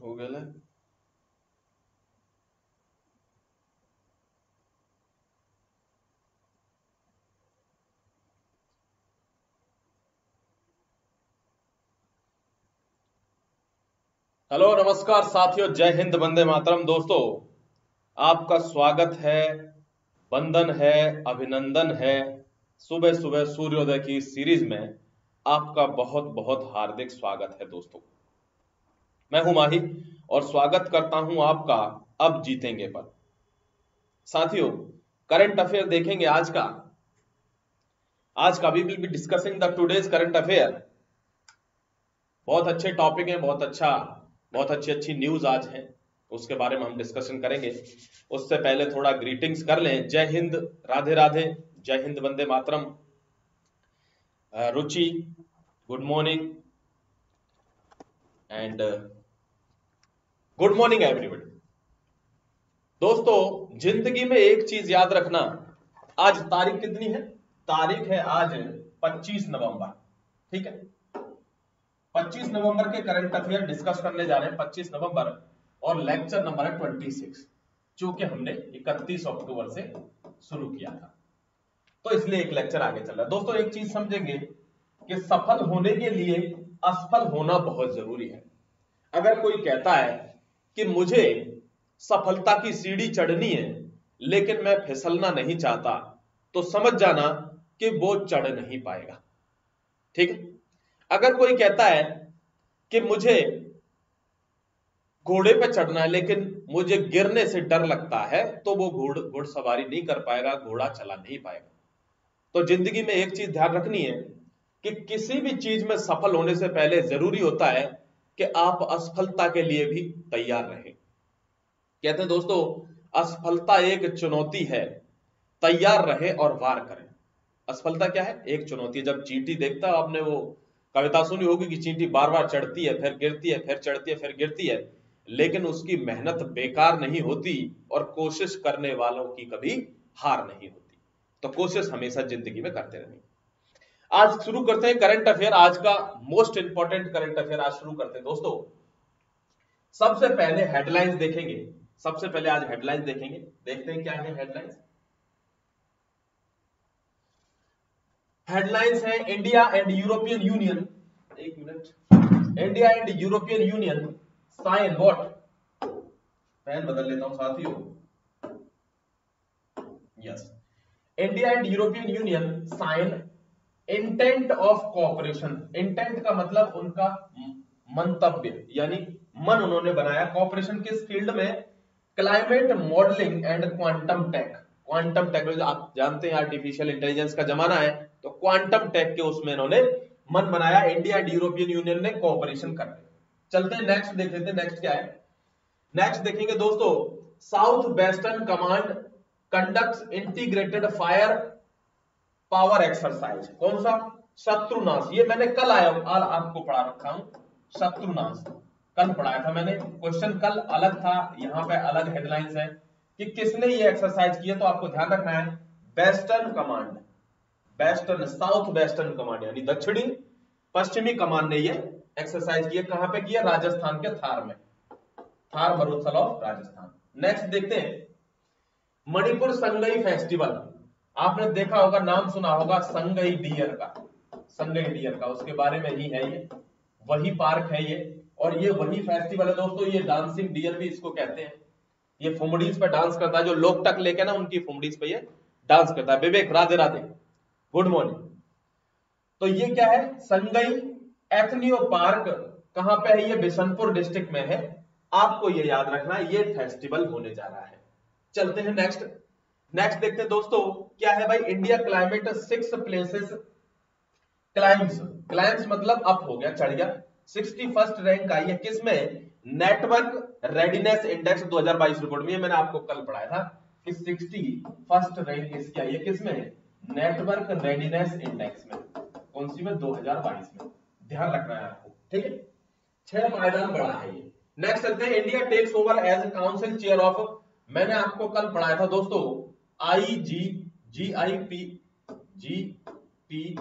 हो गेले। हेलो नमस्कार साथियों, जय हिंद, वंदे मातरम। दोस्तों, आपका स्वागत है, वंदन है, अभिनंदन है। सुबह सुबह सूर्योदय की सीरीज में आपका बहुत बहुत हार्दिक स्वागत है। दोस्तों, मैं हूं माही और स्वागत करता हूं आपका अब जीतेंगे पर। साथियों, करंट अफेयर देखेंगे आज का we will be discussing the today's current affair. बहुत अच्छे टॉपिक हैं, बहुत अच्छी अच्छी न्यूज आज है, उसके बारे में हम डिस्कशन करेंगे। उससे पहले थोड़ा ग्रीटिंग्स कर लें। जय हिंद, राधे राधे, जय हिंद, वंदे मातरम। Ruchi, good morning and good morning everybody. दोस्तों, जिंदगी में एक चीज याद रखना। आज तारीख कितनी है? तारीख है आज 25 नवंबर। ठीक है, 25 नवंबर के करंट अफेयर डिस्कस करने जा रहे हैं। 25 नवंबर और लेक्चर नंबर है 26, जो कि हमने 31 अक्टूबर से शुरू किया था, तो इसलिए एक लेक्चर आगे चल रहा है। दोस्तों, एक चीज समझेंगे कि सफल होने के लिए असफल होना बहुत जरूरी है। अगर कोई कहता है कि मुझे सफलता की सीढ़ी चढ़नी है लेकिन मैं फिसलना नहीं चाहता, तो समझ जाना कि वो चढ़ नहीं पाएगा। ठीक है। अगर कोई कहता है कि मुझे घोड़े पे चढ़ना है लेकिन मुझे गिरने से डर लगता है, तो वो घुड़सवारी नहीं कर पाएगा, घोड़ा चला नहीं पाएगा। तो जिंदगी में एक चीज ध्यान रखनी है कि किसी भी चीज में सफल होने से पहले जरूरी होता है कि आप असफलता के लिए भी तैयार रहें। कहते हैं दोस्तों, असफलता एक चुनौती है, तैयार रहे और वार करें। असफलता क्या है? एक चुनौती। जब चींटी देखता है, आपने वो कविता सुनी होगी कि चींटी बार बार चढ़ती है, फिर गिरती है, फिर चढ़ती है, फिर गिरती है, लेकिन उसकी मेहनत बेकार नहीं होती और कोशिश करने वालों की कभी हार नहीं होती। तो कोशिश हमेशा जिंदगी में करते रहें। आज शुरू करते हैं करंट अफेयर। आज का मोस्ट इंपॉर्टेंट करंट अफेयर आज शुरू करते हैं। दोस्तों, सबसे पहले हेडलाइंस देखेंगे। सबसे पहले आज हेडलाइंस देखेंगे। देखते हैं क्या है हेडलाइंस। हेडलाइंस है इंडिया एंड यूरोपियन यूनियन, एक मिनट, India and European Union sign what, pen बदल लेता हूं साथियों। Yes, India and European Union sign intent of cooperation. Intent का मतलब उनका मंतव्य, यानी मन उन्होंने बनाया। कोऑपरेशन किस फील्ड में? Climate modelling and quantum tech. Quantum technology, आप जानते हैं आर्टिफिशियल इंटेलिजेंस का जमाना है, तो क्वांटम टेक के उसमें इन्होंने मन बनाया। इंडिया एंड यूरोपियन यूनियन ने कोऑपरेशन कर रहे। चलते हैं नेक्स्ट, देख लेते हैं नेक्स्ट क्या है। नेक्स्ट देखेंगे दोस्तों, south western command conducts integrated fire power exercise. कौन सा? शत्रुनाश। ये मैंने कल आपको पढ़ा रखा हूं, शत्रुनाश कल पढ़ाया था मैंने। क्वेश्चन कल अलग था, यहां पे अलग हेडलाइंस है कि किसने ये एक्सरसाइज की है। तो आपको ध्यान रखना है, western command, western south western command यानी दक्षिणी पश्चिमी कमान ने ये एक्सरसाइज की है। कहां पे किया? राजस्थान के थार में, थार मरुस्थल ऑफ राजस्थान। नेक्स्ट देखते हैं, मणिपुर संगई फेस्टिवल। आपने देखा होगा, नाम सुना होगा संगई डियर का, संगई डियर का, उसके बारे में ही है ये, वही पार्क है ये, और ये वही फेस्टिवल है दोस्तों। ये डांसिंग डियर भी इसको कहते हैं। ये फुमडीज पे डांस करता है, जो लोग टक लेके ना उनकी फुमडीज पे ये डांस करता है। Vivek, Radhe Radhe, good morning. तो ये क्या है? Sangai ethnic park. कहां पे है ये? बिशनपुर डिस्ट्रिक्ट में है। आपको ये याद रखना है, ये फेस्टिवल होने जा रहा है। चलते हैं नेक्स्ट। नेक्स्ट देखते हैं दोस्तों, क्या है भाई? India climate 6 places climbs. Climbs मतलब अप हो गया, चढ़ गया। 61st रैंक आई है किसमें? नेटवर्क रेडीनेस इंडेक्स 2022 रिपोर्ट में। ये मैंने आपको कल पढ़ाया था कि 61st रैंक इसकी आई है किसमें? नेटवर्क रेडीनेस इंडेक्स में। कौन सी में? 2022 में। ध्यान रखना है आपको, ठीक है। 6 पायदान बड़ा है ये। नेक्स्ट चलते हैं, India takes over as council chair of, मैंने आपको कल पढ़ाया था दोस्तों,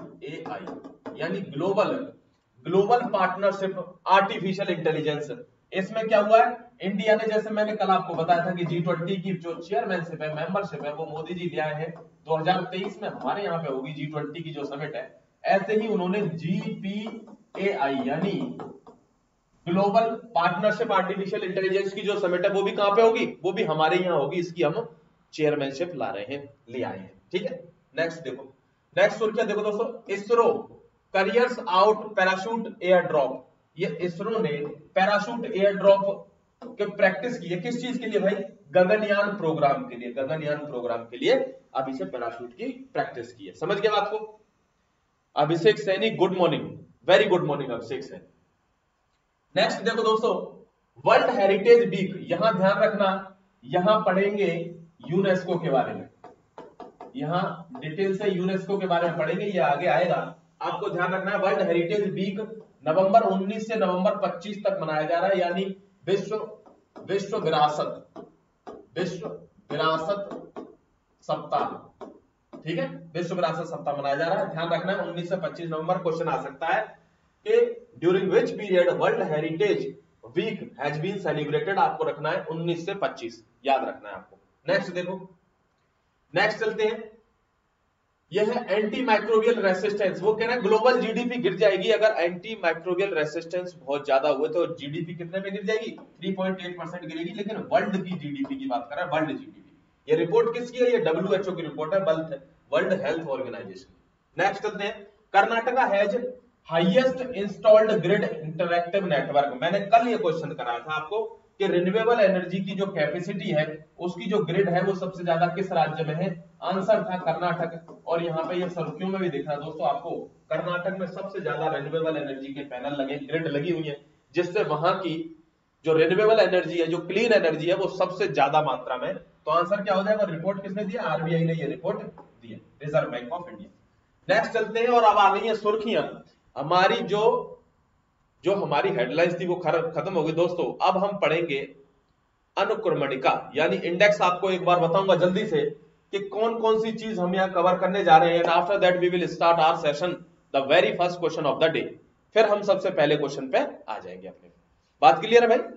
GPAI यानी ग्लोबल पार्टनरशिप आर्टिफिशियल इंटेलिजेंस इसमें क्या हुआ है, इंडिया ने, जैसे मैंने कल आपको बताया था कि G20 की जो चेयरमैनशिप है, मेंबरशिप है, वो मोदी जी ले आए हैं। 2023 में हमारे यहाँ पे होगी G20 की जो समिट है। ऐसे ही उन्होंने GPAI यानी ग्लोबल पार्टनरशिप आर्टिफिशियल इंटेलिजेंस की जो समिट है वो भी कहां पे होगी, वो भी हमारे यहाँ होगी। इसकी हम चेयरमैनशिप ला रहे हैं, ले आए हैं। ठीक है, नेक्स्ट देखो, नेक्स्ट सुर्खियां देखो दोस्तों, ISRO carries out parachute air drop. ये इसरो ने पैराशूट एयर ड्रॉप के प्रैक्टिस की है, किस चीज के लिए भाई, गगनयान प्रोग्राम के लिए, गगनयान प्रोग्राम के लिए अभी से पैराशूट की प्रैक्टिस की है। समझ गए बात को? Abhishek Saini good morning, very good morning Abhishek Saini. Next देखो दोस्तों, वर्ल्ड हेरिटेज वीक, यहां ध्यान रखना, यहां पढ़ेंगे यूनेस्को के बारे में, यहां डिटेल से यूनेस्को के बारे में पढ़ेंगे, ये आगे आएगा। आपको ध्यान रखना है, वर्ल्ड हेरिटेज वीक नवंबर 19 से नवंबर 25 तक मनाया जा रहा है, यानी विश्व विरासत सप्ताह। ठीक है, विश्व विरासत सप्ताह मनाया जा रहा है, ध्यान रखना है। 19 से 25 नवंबर क्वेश्चन आ सकता है कि during which period world heritage week has been celebrated. आपको रखना है 19 से 25, याद रखना है आपको। नेक्स्ट देखो, नेक्स्ट चलते हैं, यह है एंटी माइक्रोबियल रेसिस्टेंस। वो कह रहे हैं ग्लोबल जीडीपी गिर जाएगी अगर एंटी माइक्रोबियल रेसिस्टेंस बहुत ज्यादा हुए तो जीडीपी कितने में गिर जाएगी, 3.8% गिरेगी। लेकिन वर्ल्ड की जीडीपी की बात कर रहे हैं, वर्ल्ड जीडीपी। ये रिपोर्ट किसकी है, ये WHO की रिपोर्ट है, वर्ल्ड हेल्थ ऑर्गेनाइजेशन। नेक्स्ट चलते हैं, Karnataka has highest installed grid interactive network. मैंने कल ये क्वेश्चन कराया था आपको कि रिन्यूएबल एनर्जी की जो कैपेसिटी है, उसकी जो ग्रिड है, वो सबसे ज्यादा किस राज्य में है। आंसर था कर्नाटक। और यहाँ पे ये सुर्खियों में भी देखना दोस्तों आपको, कर्नाटक में सबसे ज्यादा रिन्यूएबल एनर्जी के पैनल लगे, ग्रिड लगी हुई है, जिससे वहां की जो रिन्यूएबल एनर्जी है, जो क्लीन एनर्जी है, वो सबसे ज्यादा मात्रा में। तो आंसर क्या हो जाएगा, रिपोर्ट किसने दिया, आरबीआई ने ये रिपोर्ट दी है, Reserve Bank of India. Next चलते हैं, और अब आ गई है सुर्खियां हमारी, जो हमारी हेडलाइंस थी वो खत्म हो गई दोस्तों। अब हम पढ़ेंगे अनुक्रमणिका, यानी इंडेक्स। आपको एक बार बताऊंगा जल्दी से कि कौन कौन सी चीज हम यहाँ कवर करने जा रहे हैं। After that we will start our session, the very first question of the day. फिर हम सबसे पहले क्वेश्चन पे आ जाएंगे अपने। बात क्लियर है भाई?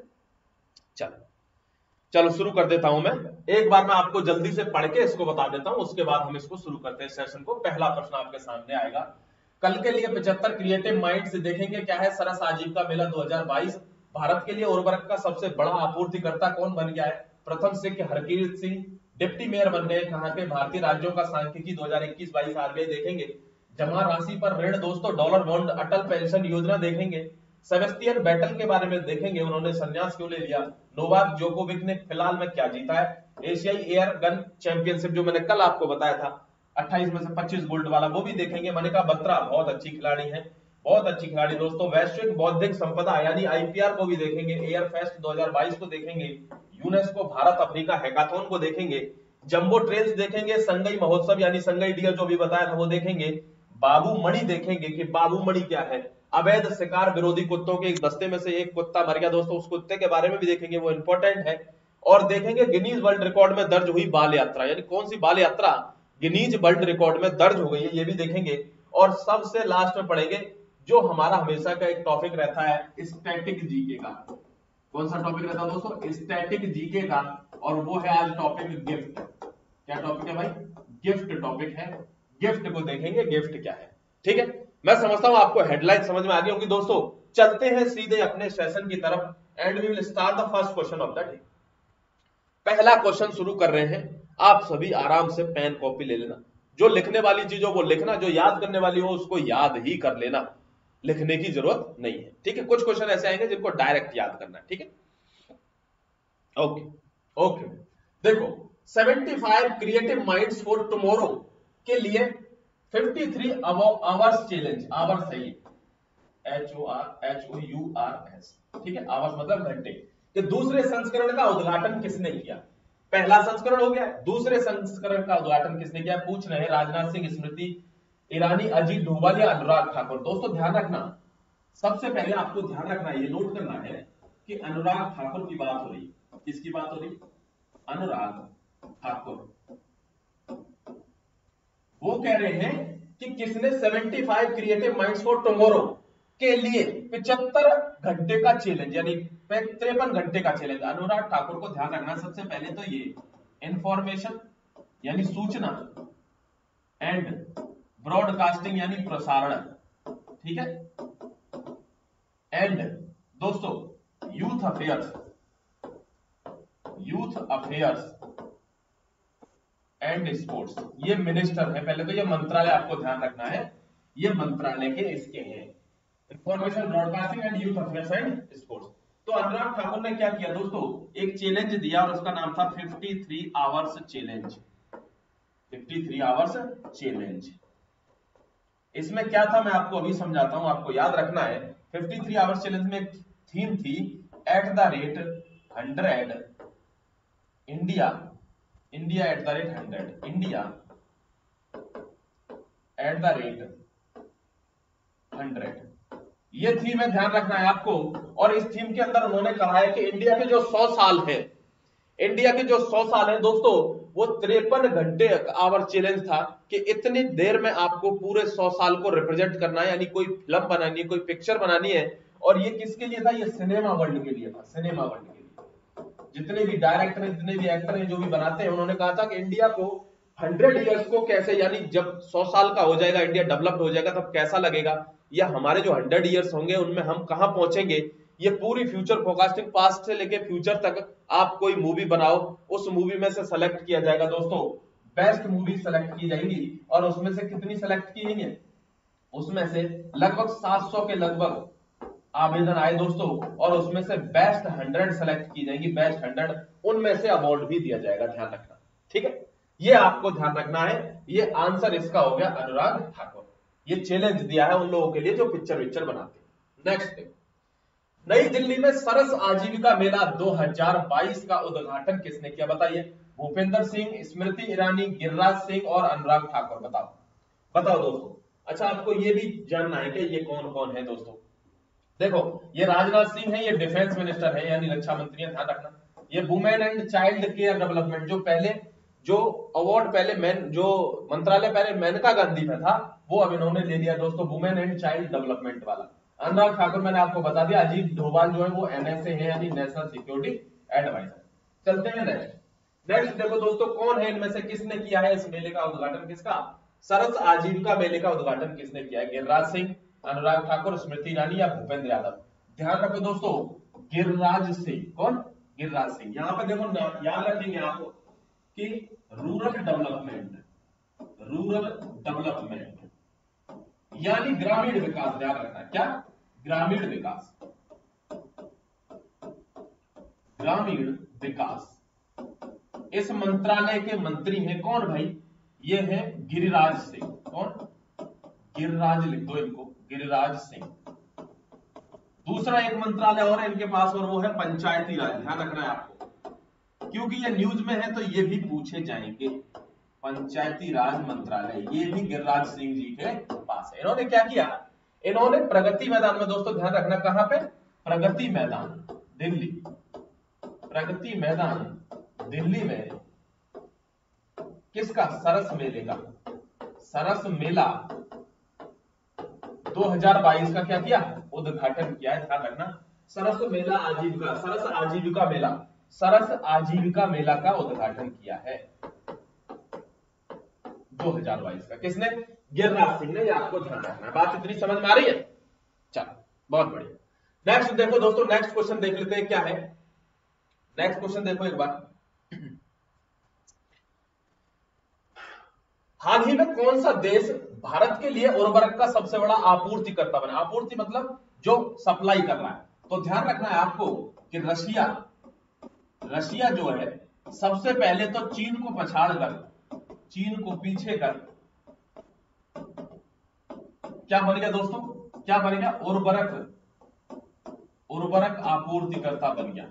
चलो शुरू कर देता हूं मैं। एक बार मैं आपको जल्दी से पढ़ के इसको बता देता हूं, उसके बाद हम इसको शुरू करते हैं सेशन को। पहला प्रश्न आपके सामने आएगा, कल के लिए 75 क्रिएटिव माइंड्स देखेंगे क्या है। सरस आजीविका मेला 2022, भारत के लिए उर्वरक का सबसे बड़ा आपूर्तिकर्ता कौन बन गया है। प्रथम सिख हरकीरत सिंह डिप्टी मेयर बन गए कहां के, भारतीय राज्यों का सांख्यिकी 2021-22 आरबीआई देखेंगे। जमा राशि पर ऋण दोस्तों डॉलर बॉन्ड, अटल पेंशन योजना देखेंगे। सेबेस्टियन बैटल के बारे में देखेंगे, उन्होंने संन्यास क्यों ले लिया। नोवाक जोकोविक ने फिलहाल में क्या जीता है। एशियाई एयर गन चैंपियनशिप जो मैंने कल आपको बताया था 28 में से 25 गोल्ड वाला, वो भी देखेंगे। मनिका बत्रा बहुत अच्छी खिलाड़ी है, बहुत अच्छी खिलाड़ी दोस्तों। वैश्विक बौद्धिक संपदा यानी आईपीआर को भी देखेंगे। एयर फेस्ट 2022 को देखेंगे। यूनेस्को भारत अफ्रीका हैकाथॉन को देखेंगे। जंबो ट्रेल्स देखेंगे। संगई महोत्सव यानी संगई डियर जो भी बताया था वो देखेंगे। बाबू मणि देखेंगे कि बाबू मणि क्या है। अवैध शिकार विरोधी कुत्तों के एक दस्ते में से एक कुत्ता मर गया दोस्तों, उस कुत्ते के बारे में भी देखेंगे, वो इंपॉर्टेंट है। और देखेंगे गिनीज वर्ल्ड रिकॉर्ड में दर्ज हुई बाल यात्रा, यानी कौन सी बाल यात्रा गिनीज वर्ल्ड रिकॉर्ड में दर्ज हो गई है, ये भी देखेंगे। और सबसे लास्ट में पढ़ेंगे जो हमारा हमेशा का एक टॉपिक रहता है स्टैटिक जीके का। कौन सा टॉपिक रहता है दोस्तों, स्टैटिक जीके का। और वो है आज टॉपिक गिफ्ट। क्या टॉपिक है भाई, गिफ्ट टॉपिक है। गिफ्ट को देखेंगे, गिफ्ट क्या है। ठीक है, मैं समझता हूं आपको हेडलाइन समझ में आ गई होगी दोस्तों। चलते हैं सीधे अपने सेशन की तरफ and we will start the first question of the day. पहला क्वेश्चन शुरू कर रहे हैं, आप सभी आराम से पेन कॉपी ले लेना। जो लिखने वाली चीज हो वो लिखना, जो याद करने वाली हो उसको याद ही कर लेना, लिखने की जरूरत नहीं है। ठीक है, कुछ क्वेश्चन ऐसे आएंगे जिनको डायरेक्ट याद करना है। ठीक है, ओके ओके। देखो 75 क्रिएटिव माइंड्स फॉर टुमारो के लिए 53 आवर्स चैलेंज, आवर्स है ये, HOURS, ठीक है, आवर्स मतलब घंटे, कि दूसरे संस्करण का उद्घाटन किसने किया। पहला संस्करण हो गया, दूसरे संस्करण का उद्घाटन किसने किया। पूछ रहे हैं राजनाथ सिंह, स्मृति ईरानी, अजीत डोभाल या अनुराग ठाकुर। दोस्तों ध्यान रखना, सबसे पहले आपको ध्यान रखना, ये नोट करना है कि अनुराग ठाकुर की बात हो रही। किसकी बात हो रही, अनुराग ठाकुर। वो कह रहे हैं कि किसने 75 क्रिएटिव माइंड्स फॉर टुमारो, के लिए 75 घंटे का चैलेंज यानी 53 घंटे का चैलेंज। अनुराग ठाकुर को ध्यान रखना सबसे पहले तो ये इंफॉर्मेशन यानी सूचना एंड ब्रॉडकास्टिंग यानी प्रसारण, ठीक है, एंड दोस्तों यूथ अफेयर्स एंड स्पोर्ट्स, ये मिनिस्टर है। पहले तो ये मंत्रालय आपको ध्यान रखना है, ये मंत्रालय के इसके हैं, information broadcasting and youth affairs and sports. तो अनुराग ठाकुर ने क्या किया दोस्तों, एक चैलेंज दिया और उसका नाम था 53 आवर्स चैलेंज। 53 आवर्स चैलेंज, इसमें क्या था मैं आपको अभी समझाता हूं, आपको याद रखना है। 53 आवर्स चैलेंज में एक थीम थी @100 इंडिया, इंडिया @100, इंडिया @100, ये थीम है, ध्यान रखना है आपको। और इस थीम के अंदर उन्होंने कहा है कि इंडिया के जो 100 साल है, इंडिया के जो 100 साल है दोस्तों, वो 53 घंटे आवर चैलेंज था कि इतनी देर में आपको पूरे 100 साल को रिप्रेजेंट करना है, यानी कोई फिल्म बनानी है, कोई पिक्चर बनानी है। और ये किसके लिए था, ये सिनेमा वर्ल्ड के लिए था, सिनेमा वर्ल्ड के लिए। जितने भी डायरेक्टर हैं, जितने भी एक्टर हैं, जो भी बनाते हैं, उन्होंने कहा था कि इंडिया को 100 इयर्स को कैसे, यानी जब 100 साल का हो जाएगा, इंडिया डेवलप्ड हो जाएगा, तब कैसा लगेगा, या हमारे जो 100 इयर्स होंगे उनमें हम कहां पहुंचेंगे, ये पूरी फ्यूचर फोरकास्टिंग, पास्ट से लेके फ्यूचर तक आप कोई मूवी बनाओ, उस मूवी में से सेलेक्ट किया जाएगा दोस्तों, बेस्ट मूवी सेलेक्ट की जाएंगी। और उसमें से कितनी सेलेक्ट की गई है, उसमें से लगभग 700 के लगभग आवेदन आए दोस्तों, और उसमें से बेस्ट 100 सेलेक्ट की जाएंगी, बेस्ट 100, उनमें से अवार्ड भी दिया जाएगा, ध्यान रखना, ठीक है, ये आपको ध्यान रखना है। ये आंसर इसका हो गया अनुराग ठाकुर, ये चैलेंज दिया है उन लोगों के लिए जो पिक्चर बनाते हैं। नेक्स्ट, नई दिल्ली में सरस आजीविका मेला 2022 का उद्घाटन किसने किया, बताइए। भूपेंद्र सिंह, स्मृति ईरानी, गिरिराज सिंह और अनुराग ठाकुर, बताओ बताओ दोस्तों। अच्छा, आपको ये भी जानना है कि ये कौन कौन है दोस्तों। देखो, ये राजनाथ सिंह है, ये डिफेंस मिनिस्टर है यानी रक्षा मंत्री है, ध्यान रखना। ये women and child care development, जो पहले जो अवार्ड पहले जो मंत्रालय पहले मेनका गांधी में था, वो अब इन्होंने ले लिया दोस्तों, वुमेन एंड चाइल्ड डेवलपमेंट वाला। अनुराग ठाकुर मैंने आपको बता दिया, अजीत डोभाल जो है वो NSA है यानी नेशनल सिक्योरिटी एडवाइजर। चलते हैं नेक्स्ट देखो दोस्तों, कौन है इनमें से किसने किया है इस मेले का उद्घाटन, किसका, सरस आजीविका मेले का उद्घाटन किसने किया है, गिरिराज सिंह, अनुराग ठाकुर, स्मृति ईरानी या भूपेंद्र यादव। ध्यान रखो दोस्तों, गिरिराज सिंह, कौन, गिरिराज सिंह। यहां पर देखो याद रखेंगे आपको कि रूरल डेवलपमेंट यानी ग्रामीण विकास, ध्यान रखना, क्या, ग्रामीण विकास, ग्रामीण विकास। इस मंत्रालय के मंत्री हैं कौन भाई, ये है गिरिराज सिंह, कौन, गिरिराज लिख दो इनको, गिरिराज सिंह। दूसरा एक मंत्रालय और है इनके पास, और वो है पंचायती राज, ध्यान रखना है आपको, क्योंकि ये न्यूज में है तो ये भी पूछे जाएंगे। पंचायती राज मंत्रालय, ये भी गिरिराज सिंह जी के पास है। इन्होंने क्या किया, इन्होंने प्रगति मैदान में, दोस्तों ध्यान रखना, कहां पे, प्रगति मैदान दिल्ली, प्रगति मैदान दिल्ली में किसका, सरस मेले का, सरस मेला 2022 का क्या किया, उद्घाटन किया है, ध्यान रखना। सरस मेला आजीविका, सरस आजीविका मेला, सरस आजीविका मेला का उद्घाटन किया है 2022 का, किसने, गिरिराज सिंह ने। ये आपको ध्यान रखना है, बात इतनी समझ में आ रही है, चलो बहुत बढ़िया। नेक्स्ट देखो दोस्तों, नेक्स्ट क्वेश्चन देख लेते हैं क्या है। नेक्स्ट क्वेश्चन देखो एक बार, हाल ही में कौन सा देश भारत के लिए उर्वरक का सबसे बड़ा आपूर्तिकर्ता बना, आपूर्ति मतलब जो सप्लाई कर रहा है, तो ध्यान रखना है आपको कि रशिया, रशिया जो है सबसे पहले तो चीन को पछाड़कर, चीन को पीछे कर क्या बन गया दोस्तों, क्या बन गया, उर्वरक आपूर्तिकर्ता बन गया,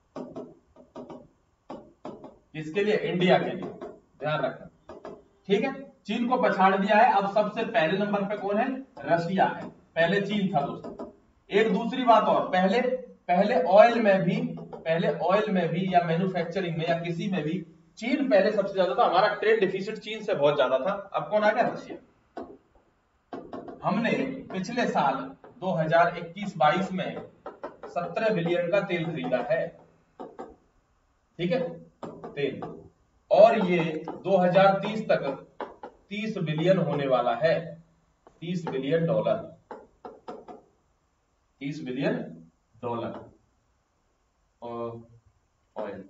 किसके लिए, इंडिया के लिए, ध्यान रखना, ठीक है। चीन को पछाड़ दिया है, अब सबसे पहले नंबर पे कौन है, रशिया है, पहले चीन था दोस्तों। एक दूसरी बात और, पहले ऑयल में भी या मैन्युफैक्चरिंग में या किसी में भी चीन पहले सबसे ज्यादा था, हमारा ट्रेड डिफिसिट चीन से बहुत ज्यादा था, अब कौन आ गया, रशिया। हमने पिछले साल 2021-22 में 17 बिलियन का तेल खरीदा है, ठीक है, तेल, और ये 2030 तक 30 बिलियन होने वाला है, 30 billion dollar, 30 billion dollar oil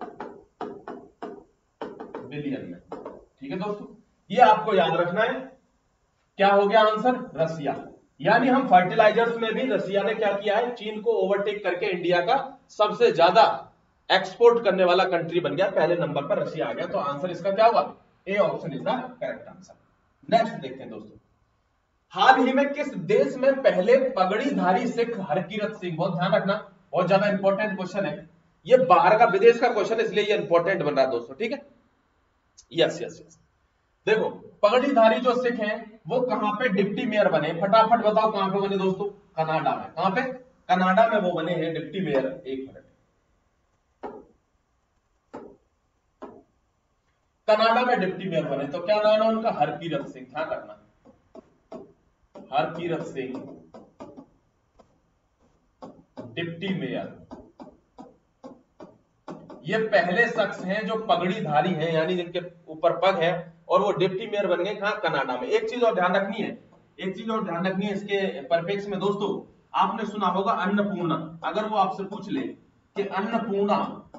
billion में, ठीक है दोस्तों। ये आपको याद रखना है। क्या हो गया आंसर? रसिया। यानी हम फर्टिलाइजर्स में भी रसिया ने क्या किया है, चीन को ओवरटेक करके इंडिया का सबसे ज्यादा एक्सपोर्ट करने वाला कंट्री बन गया, पहले नंबर पर रसिया आ गया। तो आंसर इसका क्या होगा? A option is the correct answer. Next देखते हैं दोस्तों, हाल ही में किस देश में पहले पगड़ीधारी सिख हरकीरत सिंह, बहुत ध्यान रखना, बहुत ज्यादा इंपॉर्टेंट क्वेश्चन है, ये बाहर का विदेश का क्वेश्चन इसलिए ये इंपॉर्टेंट बन रहा है दोस्तों, ठीक है। यस यस यस, देखो पगड़ीधारी जो सिख हैं वो कहां पे डिप्टी मेयर बने, फटाफट बताओ कहां पे बने दोस्तों? कनाडा में। कहां पे? कनाडा में वो बने हैं डिप्टी मेयर। एक मिनट, कनाडा में डिप्टी मेयर बने, तो क्या नाम है उनका? हरकीरत सिंह, ध्यान रखना, हरकीरत सिंह डिप्टी मेयर। ये पहले शख्स हैं जो पगड़ीधारी हैं, यानी जिनके ऊपर पग है, और वो डिप्टी मेयर बन गए कहां? कनाडा में। एक चीज और ध्यान रखनी है, एक चीज और ध्यान रखनी है इसके परिप्रेक्ष्य में दोस्तों, आपने सुना होगा अन्नपूर्णा। अगर वो आपसे पूछ ले कि अन्नपूर्णा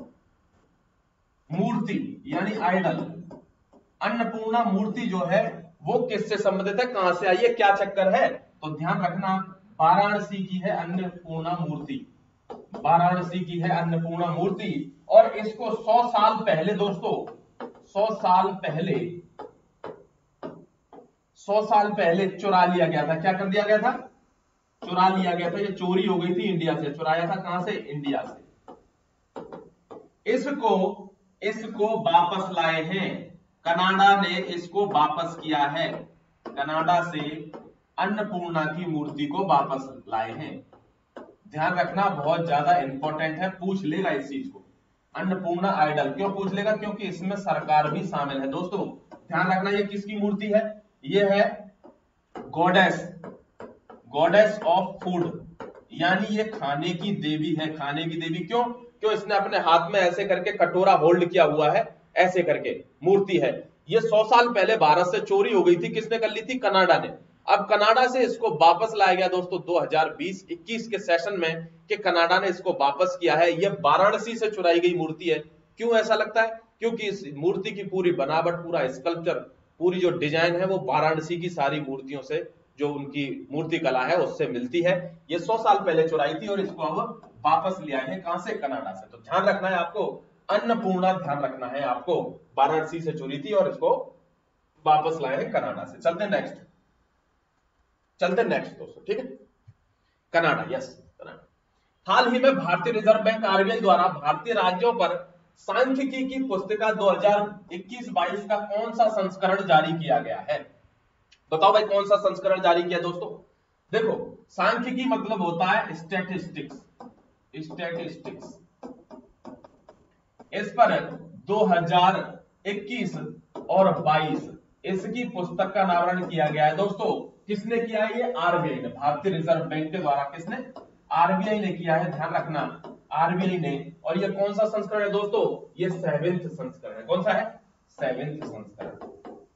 मूर्ति यानी आइडल, अन्नपूर्णा मूर्ति जो है वो किससे संबंधित है, कहां से आई है, क्या चक्कर है, तो ध्यान रखना वाराणसी की है अन्नपूर्णा मूर्ति, वाराणसी की है अन्नपूर्णा मूर्ति। और इसको 100 साल पहले दोस्तों, 100 साल पहले, 100 साल पहले चुरा लिया गया था। क्या कर दिया गया था? चुरा लिया गया था, ये चोरी हो गई थी इंडिया से। चुराया था कहां से? इंडिया से। इसको वापस लाए हैं, कनाडा ने इसको वापस किया है, कनाडा से अन्नपूर्णा की मूर्ति को वापस लाए हैं। ध्यान रखना, बहुत ज्यादा इंपॉर्टेंट है, पूछ लेगा इस चीज को। अन्नपूर्णा आइडल क्यों पूछ लेगा? क्योंकि इसमें सरकार भी शामिल है दोस्तों। ध्यान रखना, ये किसकी मूर्ति है? ये है गॉडेस, गॉडेस ऑफ फूड, यानी ये खाने की देवी है, खाने की देवी। क्यों? क्यों इसने अपने हाथ में ऐसे करके कटोरा होल्ड किया हुआ है, ऐसे करके मूर्ति है। ये 100 साल पहले भारत से चोरी हो गई थी, किसने कर ली थी? कनाडा ने। अब कनाडा से इसको वापस लाया गया दोस्तों 2020-21 के सेशन में, कि कनाडा ने इसको वापस किया है। यह वाराणसी से चुराई गई मूर्ति है। क्यों ऐसा लगता है? क्योंकि इस मूर्ति की पूरी बनावट, पूरा स्कल्पचर, पूरी जो डिजाइन है वो वाराणसी की सारी मूर्तियों से, जो उनकी मूर्ति कला है उससे मिलती है। ये 100 साल पहले चुराई थी और इसको अब वापस ले आए हैं, कहां से? कनाडा से। तो ध्यान रखना है आपको, अन्नपूर्णा ध्यान रखना है आपको, वाराणसी से चुरी थी और इसको वापस लाए हैं कनाडा से। चलते नेक्स्ट, चलते नेक्स्ट दोस्तों, ठीक है। Canada, yes Canada. हाल ही में भारतीय रिजर्व बैंक आरबीआई द्वारा भारतीय राज्यों पर सांख्यिकी की पुस्तिका 2021-22 का कौन सा संस्करण जारी किया गया है? बताओ भाई, कौन सा संस्करण जारी किया दोस्तों? देखो, सांख्यिकी मतलब होता है स्टैटिस्टिक्स, स्टैटिस्टिक्स। इस पर 2021 और 22 इसकी पुस्तक का अनावरण किया गया है दोस्तों। किसने किया है? ये आरबीआई ने, भारतीय रिजर्व बैंक के द्वारा। किसने? आरबीआई ने किया है, ध्यान रखना, आरबीआई ने। और ये कौन सा संस्करण है दोस्तों? ये 7th संस्करण है। कौन सा है? 7th संस्करण।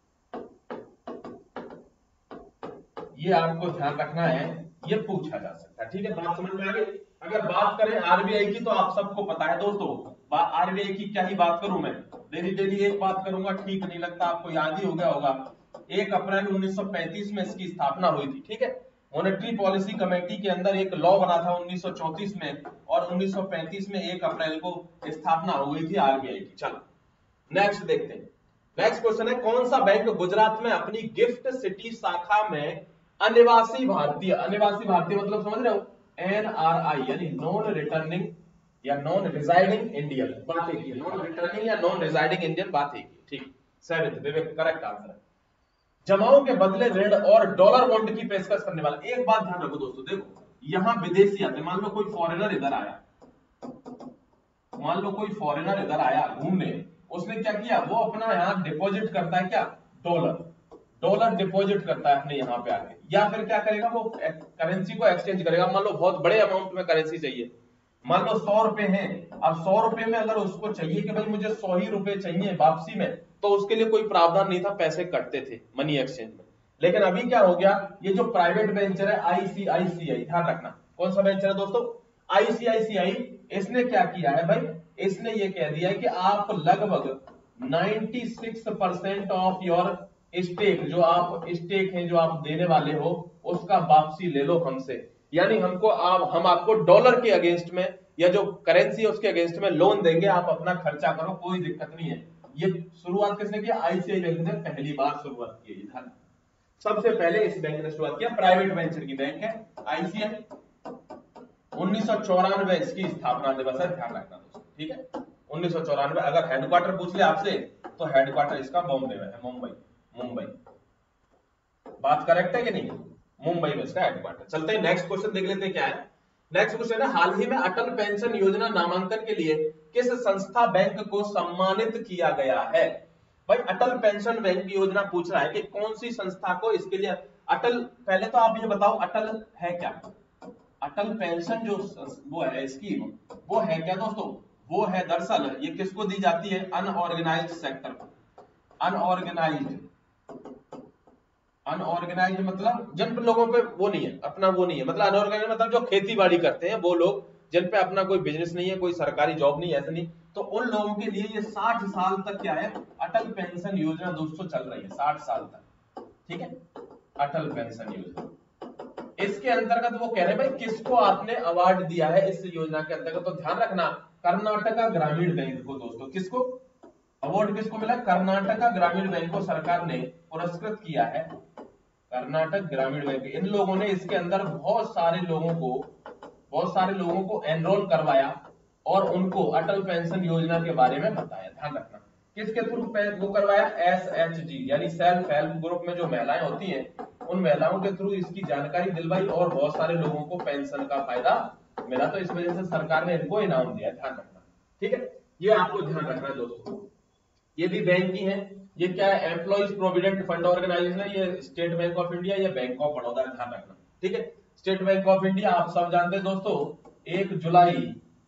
ये आपको ध्यान रखना है, ये पूछा जा सकता है, ठीक है। बात समझ में आ गई? अगर बात करें आरबीआई की तो आप सबको पता है दोस्तों, आरबीआई की क्या ही बात करूं मैं, डेली डेली एक बात करूंगा, ठीक नहीं लगता, आपको याद ही हो गया होगा। 1 अप्रैल 1935 में इसकी स्थापना हुई थी, ठीक है। मॉनेटरी पॉलिसी कमेटी के अंदर एक लॉ बना था 1934 में, और 1935 में 1 अप्रैल को स्थापना हो गई थी आरबीआई की। चलो नेक्स्ट देखते हैं। नेक्स्ट क्वेश्चन है, कौन सा बैंक गुजरात में अपनी गिफ्ट सिटी शाखा में अनिवासी भारतीय, अनिवासी भारतीय मतलब समझ रहे हो, एनआरआई यानी नॉन रिटर्निंग या नॉन रिजाइडिंग इंडियन, बात एक ही है, नॉन रिटर्निंग या नॉन रिजाइडिंग इंडियन, बात एक ही, ठीक। 7th विवेक करेक्ट आंसर है। जमाओं के बदले ऋण और डॉलर बॉन्ड की पेशकश करने वाला। एक बात ध्यान रखो दोस्तों, देखो यहां विदेशी आते, मान लो कोई फॉरेनर इधर आया, मान लो कोई फॉरेनर इधर आया घूमने, उसने क्या किया, वो अपना यहां डिपॉजिट करता है क्या? डॉलर। डॉलर डिपॉजिट करता है अपने यहाँ पे आके, या फिर क्या करेगा वो करेंसी को एक्सचेंज करेगा। मान लो बहुत बड़े अमाउंट में करेंसी चाहिए, मान लो 100 रुपए हैं, अब 100 रुपए में अगर उसको चाहिए कि भाई मुझे 100 ही रुपए चाहिए वापसी में, तो उसके लिए कोई प्रावधान नहीं था, पैसे कटते थे मनी एक्सचेंज में। लेकिन अभी क्या हो गया, ये जो प्राइवेट वेंचर है आईसीआईसीआई, ध्यान रखना कौन सा वेंचर है दोस्तों, आईसीआईसीआई, इसने क्या किया है भाई, इसने ये कह दिया है कि आप लगभग 96% ऑफ योर स्टेक, जो आप स्टेक है जो आप देने वाले हो, उसका वापसी ले लो हमसे। यानी हम आपको डॉलर के अगेंस्ट में या जो करेंसी है उसके अगेंस्ट में लोन देंगे, आप अपना खर्चा करो, कोई दिक्कत नहीं है। ये शुरुआत किसने किया, आईसीआई बैंक ने पहली बार शुरुआत की है। सबसे पहले इस बैंक ने शुरुआत किया, प्राइवेट वेंचर की बैंक है आईसीआई। 1994 इसकी स्थापना दिवस है, ध्यान रखना दोस्तों, ठीक है 1994। अगर हेडक्वार्टर पूछ ले आपसे तो हेडक्वार्टर इसका बॉम्बे में है, मुंबई। बात करेक्ट है कि नहीं, मुंबई में इसका हेडक्वार्टर। चलते हैं नेक्स्ट क्वेश्चन देख लेते हैं क्या है। नेक्स्ट क्वेश्चन है, हाल ही में अटल पेंशन योजना नामांकन के लिए किस संस्था बैंक को सम्मानित किया गया है। भाई अटल पेंशन बैंक योजना पूछ रहा है कि कौन सी संस्था को इसके लिए अटल, पहले तो आप ये बताओ अटल है क्या, अटल पेंशन जो वो है स्कीम, वो है क्या दोस्तों, वो है दरअसल ये किसको दी जाती है, अनऑर्गेनाइज्ड सेक्टर को। अनऑर्गेनाइज्ड मतलब जिन लोगों पे वो नहीं है, अपना वो नहीं है, मतलब अनऑर्गेनाइज्ड मतलब जो खेती बाड़ी करते हैं वो लोग, जिन पे अपना कोई बिजनेस नहीं है, कोई सरकारी जॉब नहीं है, ऐसा नहीं, तो उन लोगों के लिए ये 60 साल तक क्या है, अटल पेंशन योजना दोस्तों चल रही है 60 साल तक, ठीक है, अटल पेंशन योजना। इसके अंतर्गत वो कह रहे हैं भाई किसको आपने अवार्ड दिया है इस योजना के अंतर्गत, तो ध्यान रखना कर्नाटका ग्रामीण बैंक को दोस्तों, किसको अवार्ड, किसको मिला, कर्नाटका ग्रामीण बैंक को सरकार ने पुरस्कृत किया है, कर्नाटक ग्रामीण बैंक। इन लोगों ने इसके अंदर बहुत सारे लोगों को एनरोल करवाया और उनको अटल पेंशन योजना के बारे में बताया। ध्यान रखना किसके थ्रू वो करवाया, SHG यानी सेल्फ हेल्प ग्रुप में जो महिलाएं होती हैं उन महिलाओं के थ्रू इसकी जानकारी दिलवाई और बहुत सारे लोगों को पेंशन का फायदा मिला, तो इस वजह से सरकार ने इनको इनाम दिया। ध्यान रखना, ठीक है, ये आपको ध्यान रखना है दोस्तों। ये भी बैंक की है, ये क्या है, एम्प्लॉइज प्रोविडेंट फंड ऑर्गेनाइजेशन है, ये स्टेट बैंक ऑफ इंडिया, ये बैंक ऑफ बड़ौदा, ध्यान रखना, ठीक है। स्टेट बैंक ऑफ इंडिया आप सब जानते हैं दोस्तों, 1 जुलाई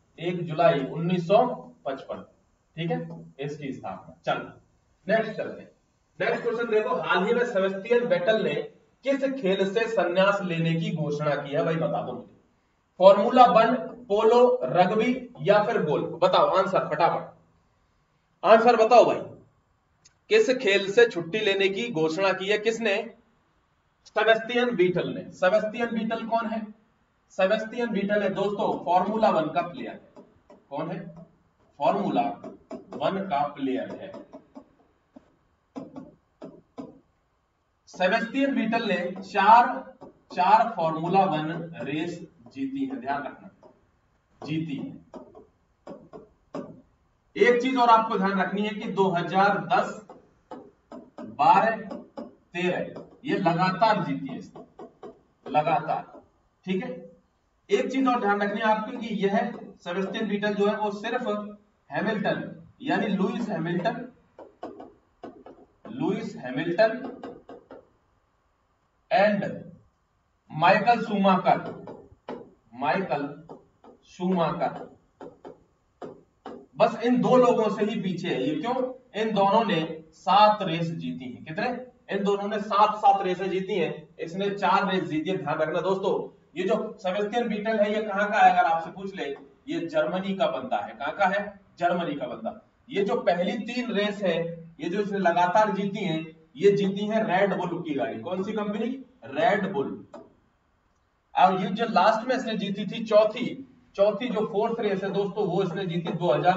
1955, ठीक है, इसकी स्थापना। चलो नेक्स्ट चलते हैं। नेक्स्ट क्वेश्चन देखो, हाल ही में सेबेस्टियन वेटल ने किस खेल से संन्यास लेने की घोषणा की है, भाई बता दो मुझे। फॉर्मूला 1, पोलो, रग्बी या फिर गोल्फ, बताओ आंसर फटाफट, आंसर बताओ भाई। किस खेल से छुट्टी लेने की घोषणा की है किसने, सेबेस्टियन बीटल ने। सेबेस्टियन बीटल कौन है, सेबेस्टियन बीटल है दोस्तों फॉर्मूला 1 का प्लेयर है। कौन है, फॉर्मूला 1 का प्लेयर है। सेबेस्टियन बीटल ने चार फॉर्मूला 1 रेस जीती है, ध्यान रखना जीती है। एक चीज और आपको ध्यान रखनी है कि 2010, 12, 13 ये लगातार जीती है इसने, लगातार, ठीक है। एक चीज और ध्यान रखनी है आपको कि यह सेबेस्टियन बीटल जो है वो सिर्फ हैमिल्टन यानी Lewis Hamilton and Michael Schumacher, बस इन दो लोगों से ही पीछे है ये। क्यों, इन दोनों ने 7 रेस जीती हैं। कितने, इन दोनों ने 7 रेसें जीती हैं, इसने 4 रेस जीती है। ध्यान रखना दोस्तों, ये जो सेबेस्टियन बीटल है ये कहां का है, अगर आपसे पूछ ले, ये जर्मनी का बंदा है। कहां का है, जर्मनी का बंदा। ये जो पहली 3 रेस है ये जो इसने लगातार जीती हैं, ये जीती है रेड बुल की गाड़ी। कौन सी कंपनी, रेड बुल। और ये जो लास्ट में इसने जीती थी चौथी जो 4th रेस है दोस्तों, वो इसने जीती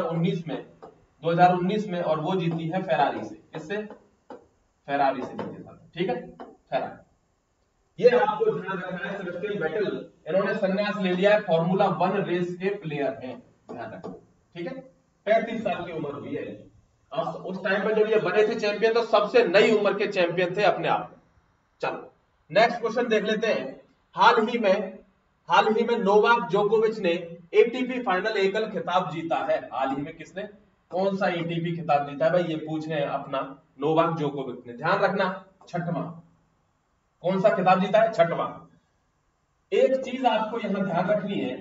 2019 में और वो जीती है फेरारी से। किससे, फेरारी से जीती था, ठीक है, फेरारी। ये आपको ध्यान रखना है, सेबेस्टियन वेटल इन्होंने संन्यास ले लिया है, फॉर्मूला 1 रेस के प्लेयर हैं, ध्यान रखना, ठीक है। 35 साल की उम्र हुई है। उस टाइम पर जब ये बने थे चैंपियन तो सबसे नई उम्र के चैंपियन थे अपने आप में। चलो नेक्स्ट क्वेश्चन देख लेते हैं। हाल ही में नोवाक जोकोविच ने एटीपी फाइनल एकल खिताब जीता है। हाल ही में किसने, कौन सा एटीपी खिताब जीता है भाई, ये पूछ रहे हैं अपना नोवाक जोकोविच ने। ध्यान रखना छठवां। कौन सा खिताब जीता है? छठवां। एक चीज आपको यहां ध्यान रखनी है,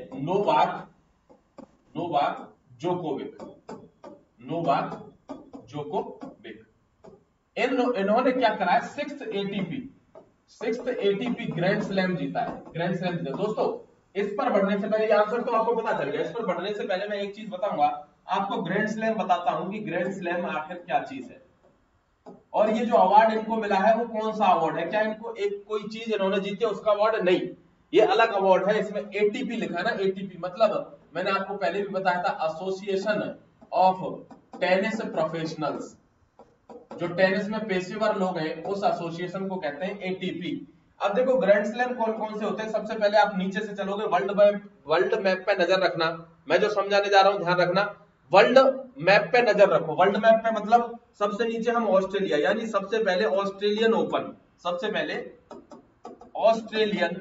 नोवाक जोकोविक, नोवाक जोकोविक, इन्होंने क्या करा है? सिक्स्थ एटीपी ग्रैंड स्लैम जीता है, ग्रैंड स्लैम जीता है। दोस्तों इस पर बढ़ने से पहले, आंसर तो आपको पता चल गया, इस पर बढ़ने से पहले मैं एक चीज बताऊंगा आपको, ग्रैंड स्लैम बताता हूं कि ग्रैंड स्लैम आखिर क्या चीज है, और ये जो अवार्ड इनको मिला है वो कौन सा अवार्ड है। क्या इनको एक कोई चीज इन्होंने जीती है उसका अवार्ड? नहीं, ये अलग अवार्ड है। इसमें एटीपी लिखा है ना, एटीपी मतलब मैंने आपको पहले भी बताया था, एसोसिएशन ऑफ टेनिस प्रोफेशनल्स। जो टेनिस में पेशेवर लोग हैं उस एसोसिएशन को कहते हैं एटीपी। अब देखो ग्रैंड स्लैम कौन कौन से होते हैं, सबसे पहले आप नीचे से चलोगे, वर्ल्ड मैप पे नजर रखना, मैं जो समझाने जा रहा हूं ध्यान रखना, वर्ल्ड मैप पे नजर रखो। वर्ल्ड मैप पे मतलब सबसे नीचे हम ऑस्ट्रेलिया, यानी सबसे पहले ऑस्ट्रेलियन ओपन, सबसे पहले ऑस्ट्रेलियन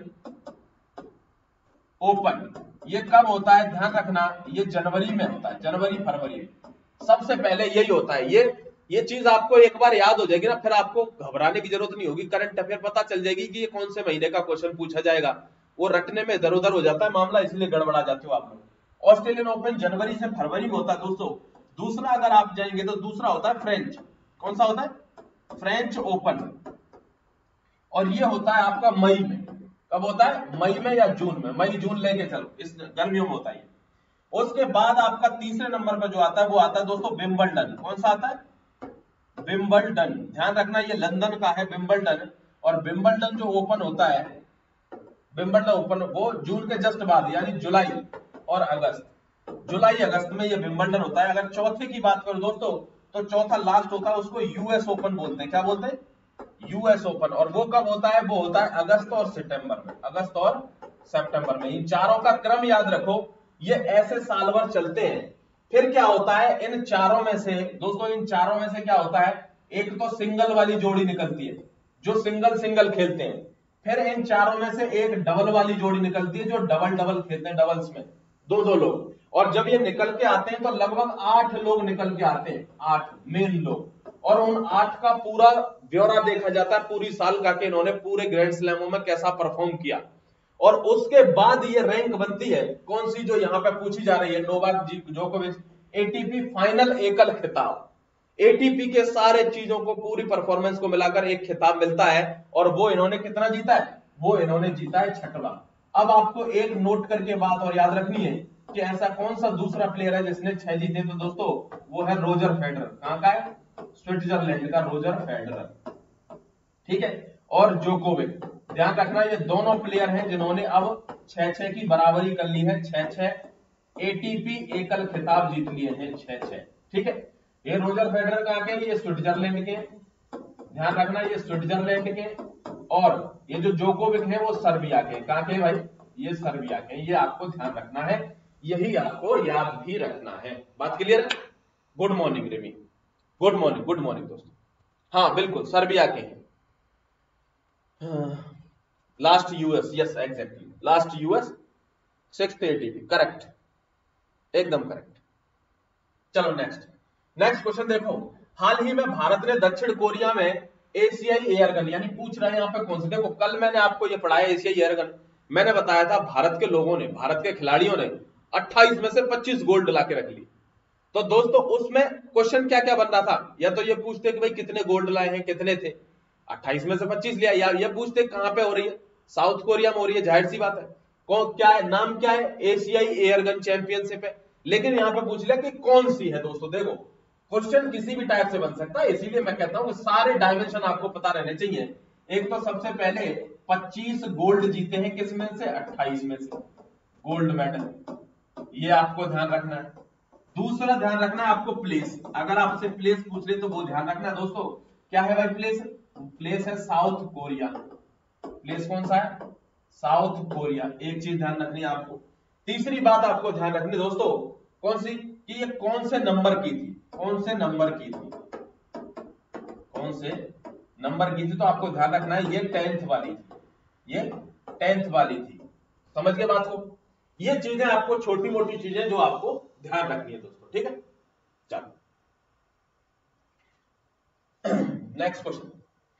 ओपन, ये कब होता है ध्यान रखना, ये जनवरी में होता है, जनवरी फरवरी में सबसे पहले यही होता है। ये चीज आपको एक बार याद हो जाएगी ना, फिर आपको घबराने की जरूरत नहीं होगी, करंट अफेयर पता चल जाएगी कि ये कौन से महीने का क्वेश्चन पूछा जाएगा। वो रटने में इधर उधर हो जाता है मामला, इसलिए गड़बड़ा जाते हो आप लोग। ऑस्ट्रेलियन ओपन जनवरी से फरवरी में होता है दोस्तों। दूसरा अगर आप जाएंगे तो दूसरा होता है फ्रेंच, कौन सा होता है? फ्रेंच ओपन, और ये होता है आपका मई में। कब होता है? मई में या जून में, मई जून लेके चलो, इस गर्मियों में होता है। उसके बाद आपका तीसरे नंबर पर जो आता है वो आता है दोस्तों विंबलडन। कौन सा आता है? विंबलडन, ध्यान रखना ये लंदन का है विंबलडन। और विंबलडन जो ओपन होता है, विंबलडन ओपन वो जून के जस्ट बाद, यानी जुलाई और अगस्त, जुलाई अगस्त में ये विंबलडन होता है। अगर चौथे की बात करो दोस्तों तो चौथा लास्ट होता है, उसको यूएस ओपन बोलते हैं। क्या बोलते हैं? US Open. और वो कब होता है? वो होता है अगस्त और सितंबर में, अगस्त और सितंबर में। इन चारों का क्रम याद रखो, ये ऐसे साल भर चलते हैं। फिर क्या होता है इन चारों में से दोस्तों, इन चारों में से क्या होता है, एक तो सिंगल वाली जोड़ी निकलती है जो सिंगल सिंगल खेलते हैं, फिर इन चारों में से एक डबल वाली जोड़ी निकलती है जो डबल डबल खेलते हैं, डबल्स में दो दो लोग। और जब ये निकल के आते हैं तो लगभग 8 लोग निकल के आते हैं, 8 मेन लोग, और उन 8 का पूरा ब्यौरा देखा जाता है पूरी साल का कि इन्होंने पूरे ग्रैंड स्लैमों में कैसा परफॉर्म किया। और उसके बाद ये रैंक बनती है, कौन सी जो यहां पे पूछी जा रही है, नोवाक जोकोविच एटीपी फाइनल एकल खिताब। एटीपी के सारे चीजों को, पूरी परफॉर्मेंस को मिलाकर एक खिताब मिलता है, और वो इन्होंने कितना जीता है? वो इन्होंने जीता है छठवां। अब आपको एक नोट करके बात और याद रखनी है कि ऐसा कौन सा दूसरा प्लेयर है जिसने 6 जीते, तो दोस्तों वो है रोजर फेडरर। कहां का है? स्विट्जरलैंड का रोजर फेडरर, ठीक है। और जोकोविक, ध्यान रखना ये दोनों प्लेयर हैं जिन्होंने अब 6-6 की बराबरी कर ली है, 6-6 एटीपी एकल खिताब जीत लिए हैं, 6-6, ठीक है। ये रोजर फेडरर कहां के? ये स्विट्जरलैंड के, ध्यान रखना ये स्विट्जरलैंड के। और ये जो जोकोविक है वो सर्बिया के। कहां के भाई? ये सर्बिया के। ये आपको ध्यान रखना है, यही आपको याद भी रखना है। बात क्लियर है? Good morning Remi, good morning, good morning दोस्तों। हाँ बिल्कुल सर्बिया के हैं। Last US, yes exactly, last US, 6th ATP, correct, एकदम करेक्ट। चलो नेक्स्ट क्वेश्चन देखो। हाल ही में भारत ने दक्षिण कोरिया में एशियाई एयरगन, यानी पूछ रहे हैं यहाँ पे कौन से, देखो कल मैंने आपको ये पढ़ाया एशियाई एयरगन, मैंने बताया था भारत के लोगों ने, भारत के खिलाड़ियों ने 28 में से 25 गोल्ड ला के रख ली। तो दोस्तों उसमें क्वेश्चन क्या क्या बन रहा था, या तो ये पूछते कि भाई कितने गोल्ड लाए हैं, कितने थे, 28 में से 25 लिया, या ये पूछते कहां पे हो रही है, साउथ कोरिया में हो रही है, जाहिर सी बात है। कौन क्या है, नाम क्या है, एशियाई एयरगन चैंपियनशिप है। लेकिन यहां पे पूछ लिया कि कौन सी है। दोस्तों देखो क्वेश्चन किसी भी टाइप से बन सकता है, इसीलिए मैं कहता हूं कि सारे डायमेंशन आपको पता रहने चाहिए। एक तो सबसे पहले 25 गोल्ड जीते हैं, किस में से? 28 में से, गोल्ड मेडल, ये आपको ध्यान रखना है। दूसरा ध्यान रखना है आपको प्लेस, अगर आपसे प्लेस पूछ रहे तो वो ध्यान रखना है दोस्तों। क्या है भाई प्लेस? प्लेस है साउथ कोरिया। प्लेस कौन सा है? साउथ कोरिया, एक चीज ध्यान रखनी है आपको। तीसरी बात आपको ध्यान रखनी दोस्तों, कौन सी, कि ये कौन से नंबर की थी, कौन से नंबर की थी, कौन से नंबर की थी, तो आपको ध्यान रखना है ये 10th वाली थी, ये 10th वाली थी। समझ गए बात को? ये चीजें आपको, छोटी मोटी चीजें जो आपको ध्यान रखनी है दोस्तों, ठीक है। चलो नेक्स्ट क्वेश्चन।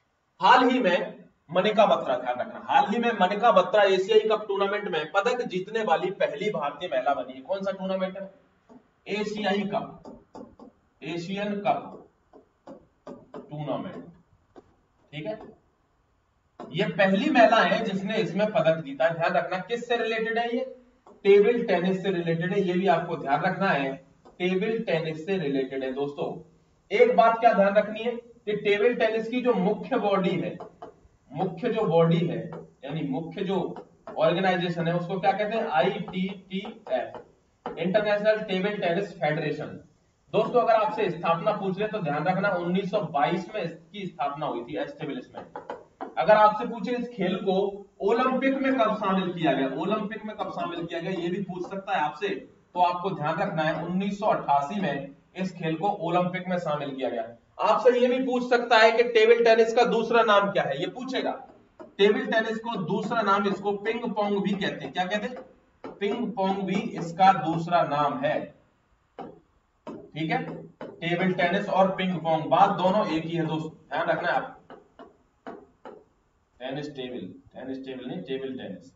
हाल ही में मनिका बत्रा, ध्यान रखना, हाल ही में मनिका बत्रा एशियाई कप टूर्नामेंट में पदक जीतने वाली पहली भारतीय महिला बनी है। कौन सा टूर्नामेंट है? एशियाई कप, एशियन कप टूर्नामेंट, ठीक है। ये पहली महिला है जिसने इसमें पदक जीता है। ध्यान रखना किससे रिलेटेड है ये? टेबल टेनिस से रिलेटेड है, ये भी आपको ध्यान रखना है, टेबल टेनिस से रिलेटेड है। दोस्तों एक बात क्या ध्यान रखनी है कि टेबल टेनिस की जो मुख्य बॉडी है, मुख्य जो बॉडी है यानी मुख्य जो ऑर्गेनाइजेशन है उसको क्या कहते हैं? ITTF, international table tennis federation. दोस्तों अगर आपसे स्थापना पूछ ले तो ध्यान रखना 1922 में इसकी स्थापना हुई थी, एस्टेब्लिशमेंट। अगर आपसे पूछे इस खेल को ओलंपिक में कब शामिल किया गया, ओलंपिक में कब शामिल किया गया ये भी पूछ सकता है आपसे, तो आपको ध्यान रखना है 1988 में इस खेल को ओलंपिक में शामिल किया गया। आपसे ये भी पूछ सकता है कि टेबल टेनिस का दूसरा नाम क्या है, ये पूछेगा। टेबल टेनिस को दूसरा नाम इसको पिंग पोंग भी कहते हैं। क्या कहते हैं? पिंग पोंग भी इसका दूसरा नाम है, ठीक है। टेबल टेनिस और पिंग पोंग बात दोनों एक ही है दोस्तों, ध्यान रखना है आप। टेनिस टेबल, टेनिस टेबल नहीं, टेबल टेनिस,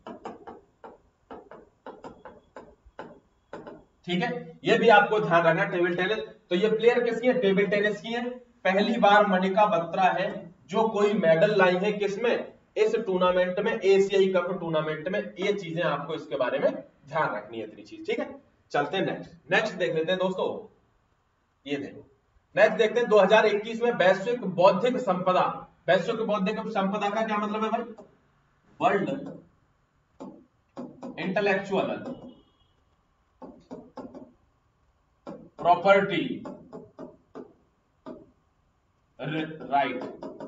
ठीक है। ये भी आपको ध्यान रखना टेबल टेनिस। तो ये प्लेयर किसकी है? टेबल टेनिस की है। पहली बार मनिका बत्रा है जो कोई मेडल लाई है, किसमें? इस टूर्नामेंट में, एशियाई कप टूर्नामेंट में। ये चीजें आपको इसके बारे में ध्यान रखनी है, इतनी चीज, ठीक है। चलते हैं नेक्स्ट देख लेते हैं दोस्तों। ये देखो नेक्स्ट देखते हैं 2021 में वैश्विक बौद्धिक संपदा। वैश्विक बौद्धिक संपदा का क्या मतलब है भाई? वर्ल्ड इंटेलेक्चुअल प्रॉपर्टी राइट,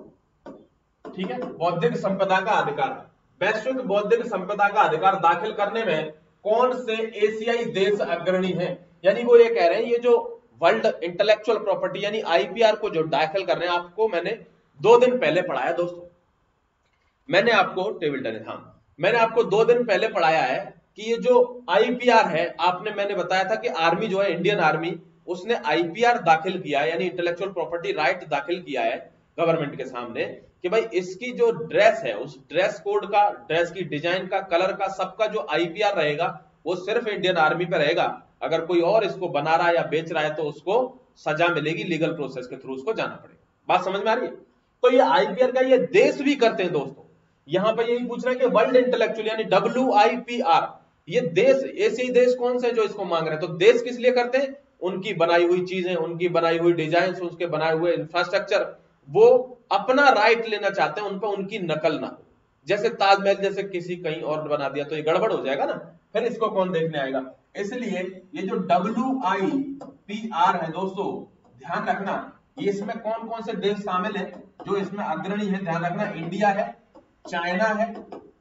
ठीक है। बौद्धिक संपदा का अधिकार, वैश्विक बौद्धिक संपदा का अधिकार दाखिल करने में कौन से एशियाई देश अग्रणी हैं? यानी वो ये कह रहे हैं ये जो वर्ल्ड इंटेलेक्चुअल प्रॉपर्टी यानी IPR को जो दाखिल कर रहे हैं, आपको मैंने 2 दिन पहले पढ़ाया दोस्तों। मैंने आपको टेबल टेनिस, हाँ मैंने आपको 2 दिन पहले पढ़ाया है कि ये जो IPR है, आपने मैंने बताया था कि आर्मी जो है, इंडियन आर्मी, उसने IPR दाखिल किया है यानी इंटेलेक्चुअल प्रॉपर्टी राइट दाखिल किया है गवर्नमेंट के सामने कि भाई इसकी जो ड्रेस है, उस ड्रेस कोड का, ड्रेस की डिजाइन का, कलर का, सबका जो IPR रहेगा वो सिर्फ इंडियन आर्मी पे रहेगा। अगर कोई और इसको बना रहा है या बेच रहा है तो उसको सजा मिलेगी, लीगल प्रोसेस के थ्रू उसको जाना पड़ेगा। बात समझ में आ रही है? तो ये IPR का ये देश भी करते हैं दोस्तों। यहां पर यही पूछ रहा है कि वर्ल्ड इंटेलेक्चुअल यानी WIPR, ये देश, ऐसे देश कौन से जो इसको मांग रहे हैं? तो देश किस लिए करते हैं? उनकी बनाई हुई चीजें, उनकी बनाई हुई डिजाइन, उसके बनाए हुए इंफ्रास्ट्रक्चर, वो अपना राइट लेना चाहते हैं, उन पर उनकी नकल ना हो। जैसे ताजमहल जैसे किसी कहीं और बना दिया तो ये गड़बड़ हो जाएगा ना, फिर इसको कौन देखने आएगा। इसलिए ये जो WIPR है दोस्तों, ध्यान रखना ये इसमें कौन कौन से देश शामिल है जो इसमें अग्रणी है। ध्यान रखना इंडिया है, चाइना है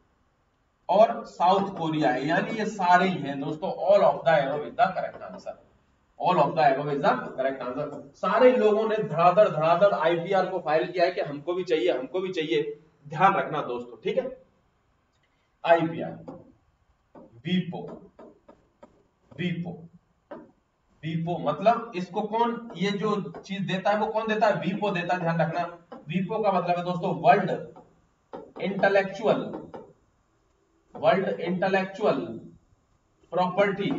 और साउथ कोरिया है, यानी ये सारे ही हैं दोस्तों। All of the above is the correct answer, all of the above is the correct answer. सारे लोगों ने धड़ाधड़ IPR को फाइल किया है कि हमको भी चाहिए, हमको भी चाहिए। ध्यान रखना दोस्तों, ठीक है। IPR, वीपो, वीपो, वीपो मतलब इसको कौन, ये जो चीज देता है वो कौन देता है? वीपो देता है। ध्यान रखना वीपो का मतलब है दोस्तों world intellectual, world intellectual property,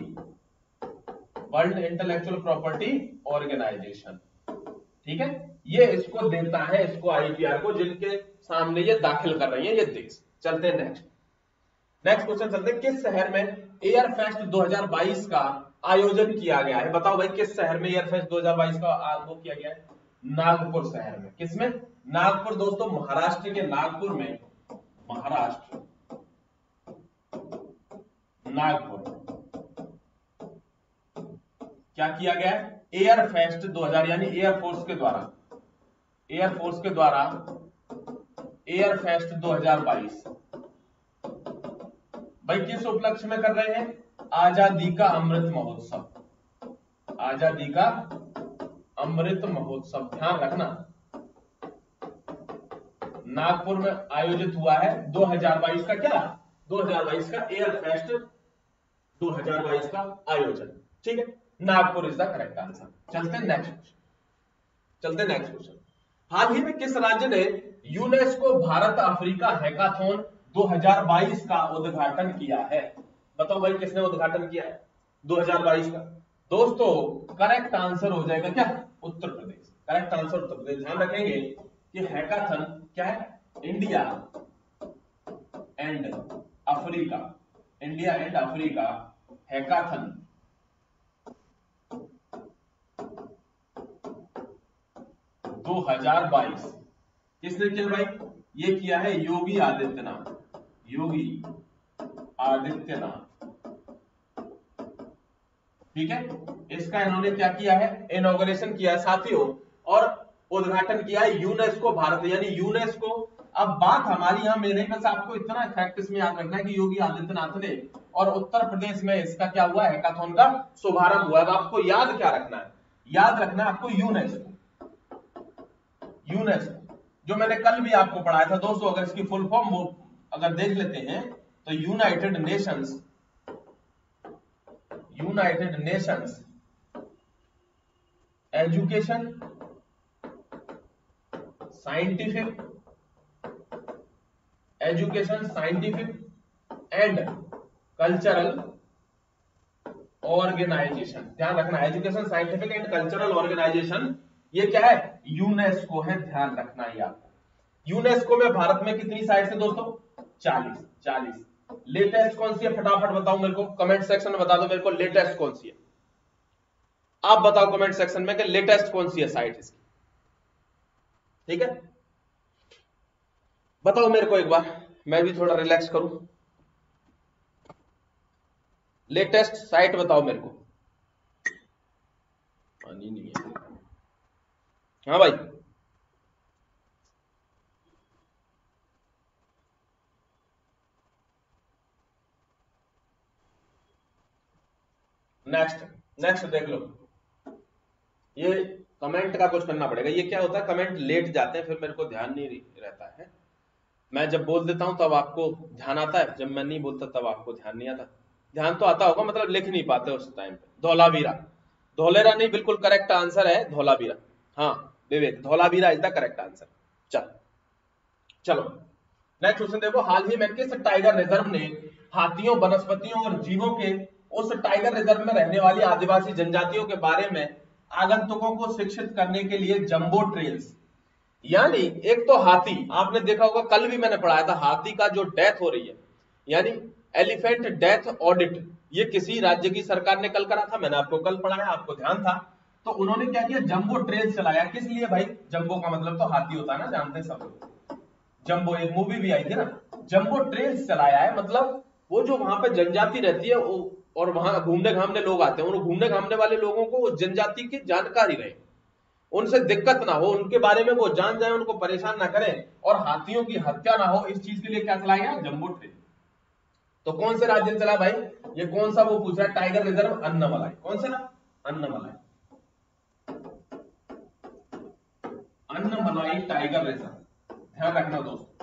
world intellectual property organisation, ठीक है। ये इसको देता है, इसको IPR को, जिनके सामने ये दाखिल कर रही है ये देश। चलते हैं नेक्स्ट क्वेश्चन चलते हैं। किस शहर में एयर फेस्ट 2022 का आयोजन किया गया है? बताओ भाई किस शहर में एयर फेस्ट 2022 का वो किया गया है? नागपुर शहर में। किसमें? नागपुर दोस्तों, महाराष्ट्र के नागपुर में, महाराष्ट्र नागपुर क्या किया गया है? एयर फेस्ट 2000 यानी एयरफोर्स के द्वारा, एयरफोर्स के द्वारा एयर फेस्ट 2022 भाई किस उपलक्ष्य में कर रहे हैं? आजादी का अमृत महोत्सव, आजादी का अमृत महोत्सव। ध्यान रखना नागपुर में आयोजित हुआ है 2022 का, क्या 2022 का एयर फेस्ट 2022 का आयोजन, ठीक है। Nagpur is the correct answer. चलते हैं नेक्स्ट क्वेश्चन। हाल ही में किस राज्य ने यूनेस्को भारत अफ्रीका हैकाथॉन 2022 का उद्घाटन किया है। बताओ भाई किसने उद्घाटन किया है 2022 का? दोस्तों करेक्ट आंसर हो जाएगा क्या? उत्तर प्रदेश। Correct answer Uttar Pradesh. ध्यान रखेंगे कि हैकाथन क्या है? India and Africa, India and Africa hackathon 2022 किसने किया भाई? ये किया है योगी आदित्यनाथ, योगी आदित्यनाथ। ठीक है, इसका इन्होंने क्या किया है? इनॉग्रेशन किया है साथियों, और उद्घाटन किया है यूनेस्को भारत, यानी यूनेस्को। अब बात हमारी यहां में नहीं, बस आपको इतना फैक्ट इसमें याद रखना है कि योगी आदित्यनाथ ने और उत्तर प्रदेश में इसका क्या हुआ? हैकाथॉन का शुभारंभ हुआ है। अब आपको याद क्या रखना है? याद रखना है आपको यूनेस्को। यूनेस्को जो मैंने कल भी आपको पढ़ाया था दोस्तों, अगर इसकी फुल फॉर्म वो अगर देख लेते हैं तो united nations, united nations education, scientific, education scientific and cultural organisation. ध्यान रखना, education scientific and cultural organisation ये क्या है? यूनेस्को है। ध्यान रखना है आपको। यूनेस्को में भारत में कितनी साइट्स है दोस्तों? 40। लेटेस्ट कौन सी है? फटाफट बताओ मेरे को, कमेंट सेक्शन में बता दो मेरे को लेटेस्ट कौन सी है। आप बताओ कमेंट सेक्शन में कि लेटेस्ट कौन सी है साइट इसकी। ठीक है, बताओ मेरे को एक बार, मैं भी थोड़ा रिलैक्स करूं। लेटेस्ट साइट बताओ मेरे को। पानी नहीं है। हाँ भाई, नेक्स्ट देख लो। ये कमेंट का कुछ करना पड़ेगा। ये क्या होता है, कमेंट लेट जाते हैं, फिर मेरे को ध्यान नहीं रहता है। मैं जब बोल देता हूं तब आपको ध्यान आता है, जब मैं नहीं बोलता तब आपको ध्यान नहीं आता। ध्यान तो आता होगा, मतलब लिख नहीं पाते उस टाइम पे। धौलावीरा, धोलेरा नहीं, बिल्कुल करेक्ट आंसर है धौलावीरा। हाँ Vivek, Dholavira is the correct answer. चलो नेक्स्ट क्वेश्चन देखो। हाल ही में किस टाइगर रिजर्व ने हाथियों, वनस्पतियों और जीवों के उस टाइगर रिजर्व में रहने वाली आदिवासी जनजातियों के बारे में आगंतुकों को शिक्षित करने के लिए जंबो ट्रेल्स, यानी एक तो हाथी, आपने देखा होगा कल भी मैंने पढ़ाया था, हाथी का जो डेथ हो रही है यानी एलिफेंट डेथ ऑडिट, ये किसी राज्य की सरकार ने कल करा था, मैंने आपको कल पढ़ाया, आपको ध्यान था। तो उन्होंने क्या किया? जंबो ट्रेल्स चलाया। किस लिए भाई? जंबो का मतलब तो हाथी होता है ना, जानते हैं सब लोग। जंबो एक मूवी भी आई थी ना। जंबो ट्रेल्स चलाया है, मतलब वो जो वहां पे जनजाति रहती है और वहां घूमने घामने लोग आते हैं, उन घूमने घामने वाले लोगों को वो जनजाति की जानकारी रहे, उनसे दिक्कत ना हो, उनके बारे में वो जान जाए, उनको परेशान ना करें और हाथियों की हत्या ना हो, इस चीज के लिए क्या चलाया गया? Jumbo trail. तो कौन से राज्य ने चला भाई? ये कौन सा वो पूछ रहा है? Tiger reserve Annamalai. कौन सा ना? Annamalai, Annamalai tiger reserve. ध्यान रखना दोस्तों,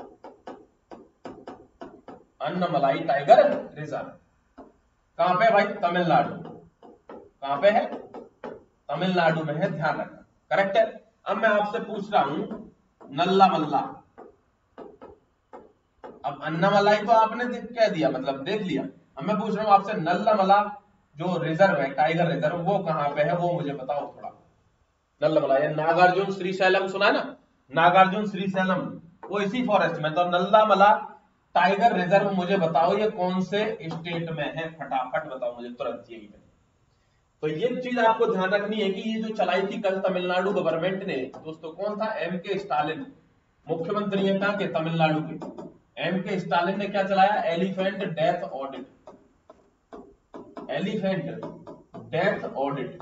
अन्नमलाई टाइगर रिजर्व कहां पे भाई? तमिलनाडु। कहां पे है? तमिलनाडु में है, ध्यान रखना। करेक्ट है। अब मैं आपसे पूछ रहा हूं नल्ला मल्ला। अब अन्नामलाई तो आपने कह दिया, मतलब देख लिया। अब मैं पूछ रहा हूं आपसे नल्ला मला जो रिजर्व है, टाइगर रिजर्व, वो कहां पे है? वो मुझे बताओ थोड़ा। नल्ला मला, ये नागार्जुन श्रीशैलम सुना है ना? नागार्जुन श्रीशैलम वो इसी फॉरेस्ट में। तो नल्ला मला टाइगर रिजर्व मुझे बताओ ये कौन से स्टेट में है? फटाफट बताओ मुझे तुरंत यही है। तो ये चीज आपको ध्यान रखनी है कि ये जो चलाई थी कल तमिलनाडु गवर्नमेंट ने दोस्तों, कौन था? एम के स्टालिन, मुख्यमंत्री है कहां के? तमिलनाडु के। एम के स्टालिन ने क्या चलाया? Elephant death audit, elephant death audit.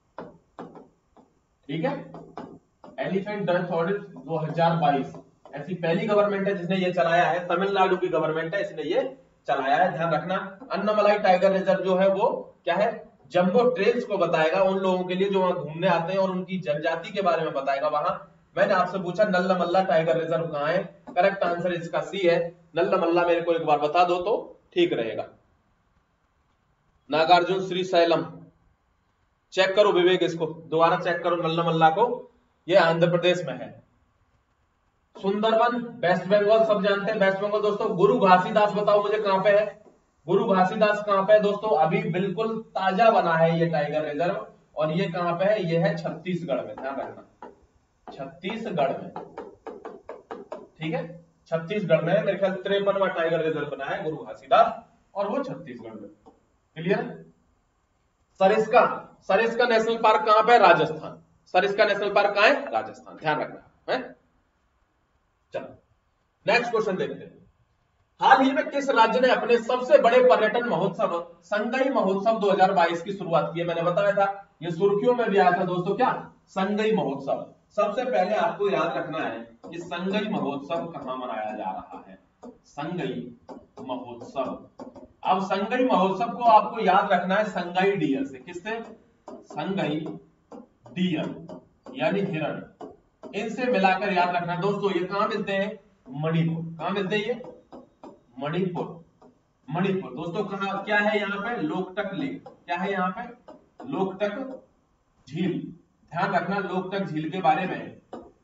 ठीक है, एलिफेंट डेथ ऑडिट 2022 ऐसी पहली गवर्नमेंट है जिसने ये चलाया है। तमिलनाडु की गवर्नमेंट है, इसने ये चलाया है, ध्यान रखना। अन्नमलाई टाइगर रिजर्व जो है वो क्या है? जंबो ट्रेल्स को बताएगा उन लोगों के लिए जो वहां घूमने आते हैं और उनकी जनजाति के बारे में बताएगा वहां। मैंने आपसे पूछा नल्ला मल्ला टाइगर रिजर्व कहां है? करेक्ट आंसर इसका सी है। नल्ला मल्ला मेरे को एक बार बता दो तो ठीक रहेगा। नागार्जुन श्रीशैलम, चेक करो विवेक, इसको दोबारा चेक करो नल्ला मल्ला को, ये आंध्र प्रदेश में है। सुंदरबन वेस्ट बंगाल सब जानते हैं, वेस्ट बंगाल दोस्तों। गुरु घासीदास बताओ मुझे कहां पे है, गुरु घासीदास कहां पे है दोस्तों? अभी बिल्कुल ताजा बना है ये टाइगर रिजर्व, और ये कहां पे है? ये है छत्तीसगढ़ में, ध्यान रखना, छत्तीसगढ़ में, ठीक है, छत्तीसगढ़ में। मेरे ख्याल 53वां टाइगर रिजर्व बना है गुरु घासीदास, और वो छत्तीसगढ़ में। Clear? Sariska, Sariska national park कहां पे है? राजस्थान। सरिस्का नेशनल पार्क कहां है? राजस्थान, ध्यान रखना है। चलो नेक्स्ट क्वेश्चन देखते हैं। हाल ही में किस राज्य ने अपने सबसे बड़े पर्यटन महोत्सव संगई महोत्सव 2022 की शुरुआत की है? मैंने बताया था, ये सुर्खियों में भी आया था दोस्तों, क्या? संगई महोत्सव। सबसे पहले आपको याद रखना है कि संगई महोत्सव कहां मनाया जा रहा है। संगई महोत्सव, अब संगई महोत्सव को आपको याद रखना है संगई डियर से। किससे? संगई डियर यानी हिरण, इनसे मिलाकर याद रखना दोस्तों। ये कहां मिलते हैं? मणिपुर। कहां मिलते हैं ये? मणिपुर। मणिपुर दोस्तों कहां, क्या है यहाँ पे? लोकटक लेक। क्या है यहाँ पे? लोकटक झील। ध्यान रखना लोकटक झील के बारे में,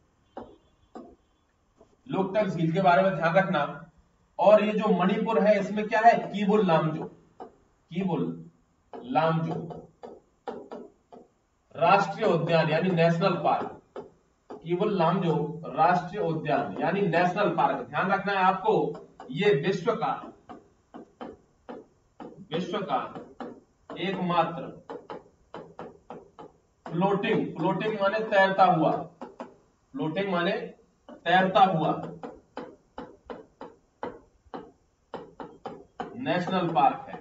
लोकटक झील के बारे में ध्यान रखना। और ये जो मणिपुर है इसमें क्या है? कीबुल लामजो, कीबुल लामजो राष्ट्रीय उद्यान यानी नेशनल पार्क, कीबुल लामजो राष्ट्रीय उद्यान यानी नेशनल पार्क। ध्यान रखना है आपको, ये विश्व का एकमात्र फ्लोटिंग, फ्लोटिंग माने तैरता हुआ, फ्लोटिंग माने तैरता हुआ नेशनल पार्क है,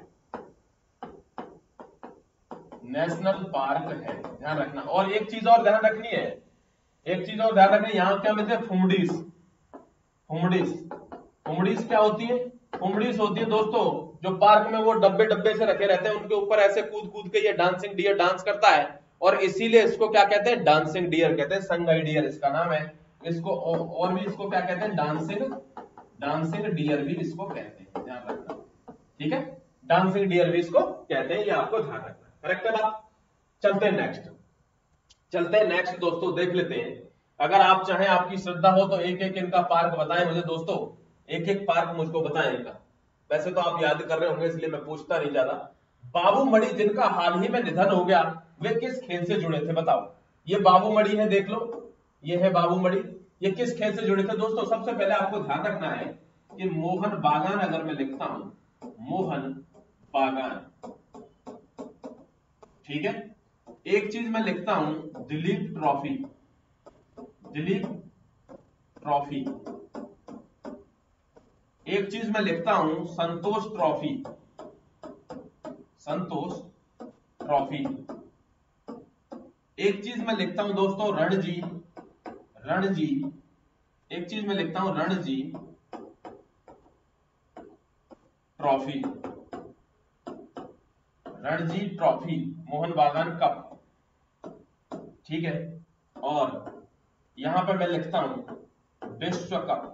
नेशनल पार्क है। ध्यान रखना। और एक चीज और ध्यान रखनी है, एक चीज और ध्यान रखनी है, यहां क्या मिलते हैं? फुमडीस। फुमडीस, फुमडीस क्या होती है? फुमडीस होती है दोस्तों जो पार्क में वो डब्बे डब्बे से रखे रहते हैं, उनके ऊपर ऐसे कूद कूद के ये डांसिंग डियर डांस करता है, और इसीलिए इसको क्या कहते हैं? डांसिंग डियर कहते हैं। संगई डियर इसका नाम है। इसको और भी इसको क्या कहते हैं? डांसिंग डियर भी इसको कहते हैं। ध्यान रखना, ठीक है, डांसिंग डियर भी इसको कहते हैं, ये आपको ध्यान रखना। करेक्ट है बात? चलते हैं नेक्स्ट, चलते हैं नेक्स्ट दोस्तों, देख लेते हैं। अगर आप चाहें, आपकी श्रद्धा हो तो एक एक इनका पार्क बताएं मुझे दोस्तों, एक एक पार्क मुझको बताएं इनका। वैसे तो आप याद कर रहे होंगे इसलिए मैं पूछता नहीं ज्यादा। बाबू मणि जिनका हाल ही में निधन हो गया, वे किस खेल से जुड़े थे? बताओ। ये बाबू मणि है, देख लो, ये है बाबू मणि। ये किस खेल से जुड़े थे दोस्तों? सबसे पहले आपको ध्यान रखना है कि मोहन बागान अगर मैं लिखता हूं, मोहन बागान, ठीक है। एक चीज मैं लिखता हूं दिलीप ट्रॉफी, दिलीप ट्रॉफी। एक चीज मैं लिखता हूं संतोष ट्रॉफी, संतोष ट्रॉफी। एक चीज मैं लिखता हूं दोस्तों रणजी, रणजी। एक चीज मैं लिखता हूं Ranji trophy, Ranji trophy, Mohan Bagan cup, ठीक है। और यहां पर मैं लिखता हूं विश्व कप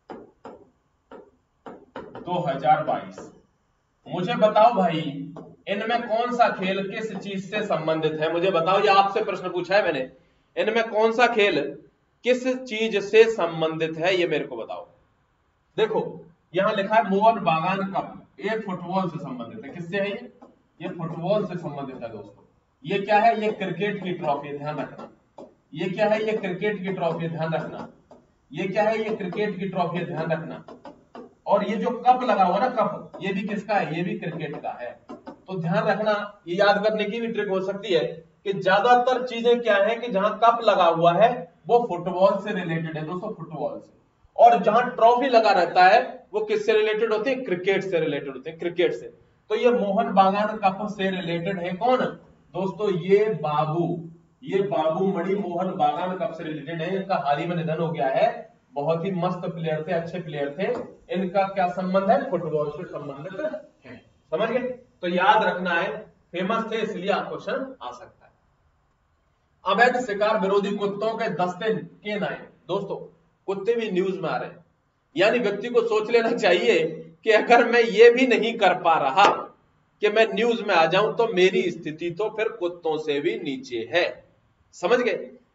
2022। मुझे बताओ भाई, इनमें कौन सा खेल किस चीज से संबंधित है? मुझे बताओ, ये आपसे प्रश्न पूछा है मैंने, इनमें कौन सा खेल किस चीज से संबंधित है, ये मेरे को बताओ। देखो यहां लिखा है मोहन बागान कप, ये फुटबॉल से संबंधित है। किससे है ये फुटबॉल से संबंधित है दोस्तों। ये क्या है? ये क्रिकेट की ट्रॉफी है, ध्यान रखना। ये क्या है? ये क्रिकेट की ट्रॉफी है, ध्यान रखना। ये क्या है? ये क्रिकेट की ट्रॉफी है, ध्यान रखना। और ये जो कप लगा हुआ ना, कप, ये भी किसका है? ये भी क्रिकेट का है। तो ध्यान रखना, ये याद करने की भी ट्रिक हो सकती है कि ज्यादातर चीजें क्या है कि जहां कप लगा हुआ है वो फुटबॉल से रिलेटेड है दोस्तों, फुटबॉल से। और जहां ट्रॉफी लगा रहता है वो किससे रिलेटेड होती है? क्रिकेट से रिलेटेड होते हैं, क्रिकेट से। तो ये मोहन बागान कप से रिलेटेड है कौन दोस्तों? ये बाबू मणि मोहन बागान कप से रिलेटेड है। इनका हाल ही में निधन हो गया है। बहुत ही मस्त प्लेयर थे, अच्छे प्लेयर थे। इनका क्या संबंध है? फुटबॉल से संबंधित है। समझ गए? तो याद रखना है, फेमस थे इसलिए आप क्वेश्चन आ सकता है। अवैध शिकार विरोधी कुत्तों के दस्ते के नाम दोस्तों, कुत्ते भी न्यूज में आ रहे हैं। यानी व्यक्ति को सोच लेना चाहिए कि अगर मैं ये भी नहीं कर पा रहा कि मैं न्यूज में आ जाऊं तो मेरी स्थिति तो फिर कुत्तों से भी नीचे है। समझ गए?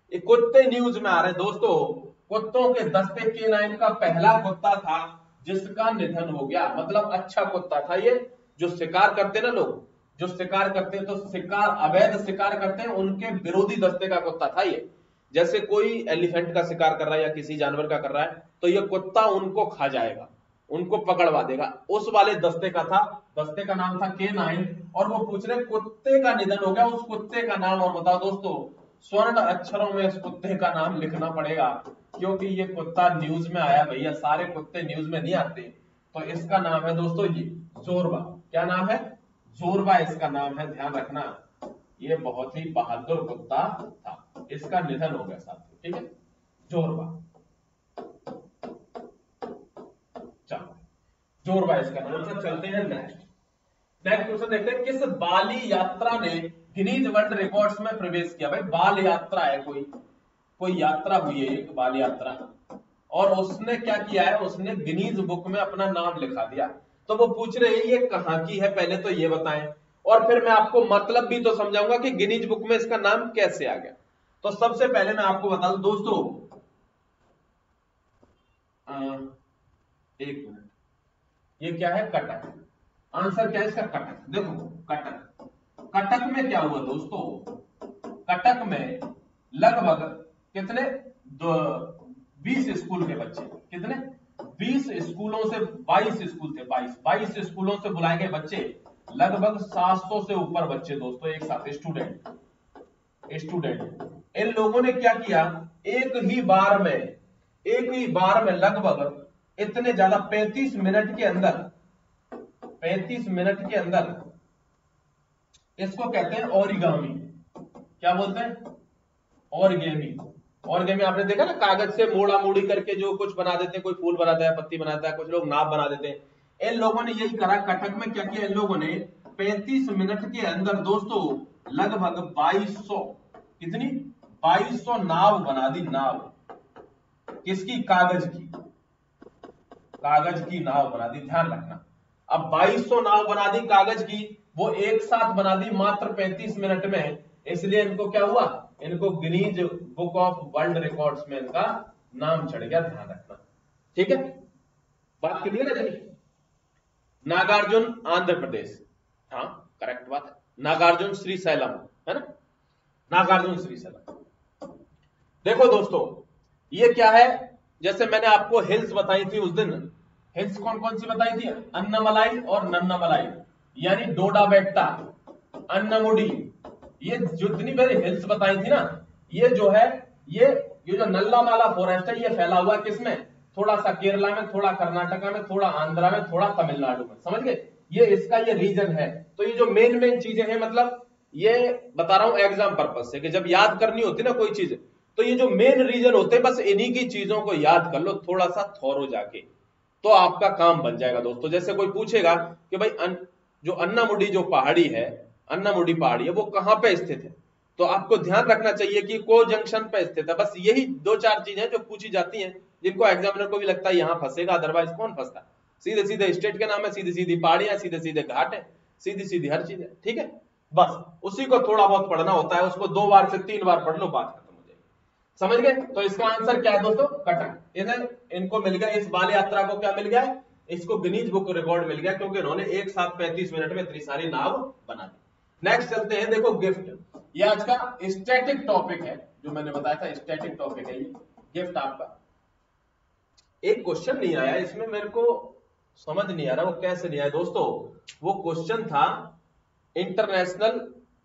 ये कुत्ते न्यूज में आ रहे हैं दोस्तों। कुत्तों के दस्ते K9 का पहला कुत्ता था जिसका निधन हो गया। मतलब अच्छा कुत्ता था ये। जो शिकार करते ना लोग, जो शिकार करते हैं, तो शिकार अवैध शिकार करते हैं, उनके विरोधी दस्ते का कुत्ता था ये। जैसे कोई एलिफेंट का शिकार कर रहा है या किसी जानवर का कर रहा है, तो ये कुत्ता उनको खा जाएगा, उनको पकड़वा देगा, उस वाले दस्ते का था। दस्ते का नाम था K9। और वो पूछ रहे कुत्ते का निधन हो गया, उस कुत्ते का नाम और बताओ दोस्तों। स्वर्ण अक्षरों में इस कुत्ते का नाम लिखना पड़ेगा, क्योंकि ये कुत्ता न्यूज में आया भैया, सारे कुत्ते न्यूज में नहीं आते। तो इसका नाम है दोस्तों ये जोरबा। क्या नाम है? जोरबा इसका नाम है, ध्यान रखना। ये बहुत ही बहादुर कुत्ता था, इसका निधन हो गया साथियों, ठीक है, जोरबा। चलो, जोरबा इसका नाम था। चलते हैं नेक्स्ट क्वेश्चन देखते हैं। किस बाली यात्रा ने गिनीज वर्ल्ड रिकॉर्ड्स में प्रवेश किया? भाई बाल यात्रा है, कोई यात्रा हुई है, एक बाल यात्रा, और उसने क्या किया है, उसने गिनीज बुक में अपना नाम लिखा दिया। तो वो पूछ रहे हैं ये कहां की है, पहले तो ये बताएं, और फिर मैं आपको मतलब भी तो समझाऊंगा कि गिनीज बुक में इसका नाम कैसे आ गया। तो सबसे पहले मैं आपको बता दूं दोस्तों, एक मिनट, ये क्या है? कटक। आंसर क्या है इसका? कटक। देखो कटक, कटक में क्या हुआ दोस्तों, कटक में लगभग कितने 20 स्कूल के बच्चे, कितने 20 स्कूलों से 22 स्कूल थे, 22 स्कूलों से बुलाए गए बच्चे, लगभग 700 से ऊपर बच्चे दोस्तों एक साथ, स्टूडेंट। इन लोगों ने क्या किया, एक ही बार में लगभग इतने ज्यादा 35 मिनट के अंदर इसको कहते हैं ओरिगामी। क्या बोलते हैं? ओरिगामी आपने देखा ना, कागज से मोड़ा मोड़ी करके जो कुछ बना देते हैं, कोई फूल बनाता है, पत्ती बनाता है, कुछ लोग नाव बना देते हैं। इन लोगों ने यही करा। कटक में क्या किया इन लोगों ने, 35 मिनट के अंदर दोस्तों लगभग 2200, कितनी 2200 नाव बना दी। नाव किसकी? कागज की नाव बना दी, ध्यान रखना। अब 2200 नाव बना दी कागज की, वो एक साथ बना दी मात्र 35 मिनट में। इसलिए इनको क्या हुआ, इनको Guinness book of world records में इनका नाम चढ़ गया, ध्यान रखना, ठीक है। बात क्लियर है? नागार्जुन आंध्र प्रदेश, हाँ करेक्ट बात है, नागार्जुन श्रीशैलम है ना, नागार्जुन श्रीशैलम। देखो दोस्तों ये क्या है, जैसे मैंने आपको हिल्स बताई थी उस दिन, हिल्स कौन कौन सी बताई थी? अन्नमलाई और नन्नामलाई, यानी डोडा बेट्टा, अन्नमुडी, ये जितनी मैंने हिल्स बताई थी ना, ये जो है ये जो नल्लामाला फॉरेस्ट है, ये फैला हुआ किसमें? थोड़ा सा केरला में, थोड़ा कर्नाटका में, थोड़ा आंध्रा में, थोड़ा तमिलनाडु में, समझ गए? ये इसका ये रीजन है। तो ये जो मेन चीजें हैं, मतलब ये बता रहा हूं एग्जाम पर्पज से, कि जब याद करनी होती ना कोई चीज, तो ये जो मेन रीजन होते हैं, बस इन्हीं की चीजों को याद कर लो थोड़ा सा थोरो जाके, तो आपका काम बन जाएगा दोस्तों। जैसे कोई पूछेगा कि भाई जो अन्नामुडी जो पहाड़ी है, अन्नामुडी पहाड़ी है, वो कहां पे स्थित है, तो आपको ध्यान रखना चाहिए कि को जंक्शन पे स्थित है। बस यही 2-4 चीजें जो पूछी जाती हैं, जिनको एग्जामिनर को भी लगता है यहां फंसेगा, अदरवाइज कौन फंसता। सीधे सीधे स्टेट के नाम है, सीधी सीधी पहाड़ियां, सीधे सीधे घाट है, सीधी सीधी हर चीज है, ठीक है। बस उसी को थोड़ा बहुत पढ़ना होता है, उसको 2 बार से 3 बार पढ़ लो, बात खत्म हो जाएगी, समझ गए? तो इसका आंसर क्या है दोस्तों? कटक। इनको मिल गया, इस बाल यात्रा को क्या मिल गया, इसको गिनीज बुक रिकॉर्ड मिल गया, क्योंकि इन्होंने एक साथ 35 मिनट में इतनी सारी नाव बना दी। नेक्स्ट चलते हैं, देखो गिफ्ट, ये आज का स्टैटिक टॉपिक है, जो मैंने बताया था स्टैटिक टॉपिक है ये गिफ्ट आपका। एक क्वेश्चन नहीं आया इसमें, मेरे को समझ नहीं आ रहा वो कैसे नहीं आया दोस्तों। वो क्वेश्चन था इंटरनेशनल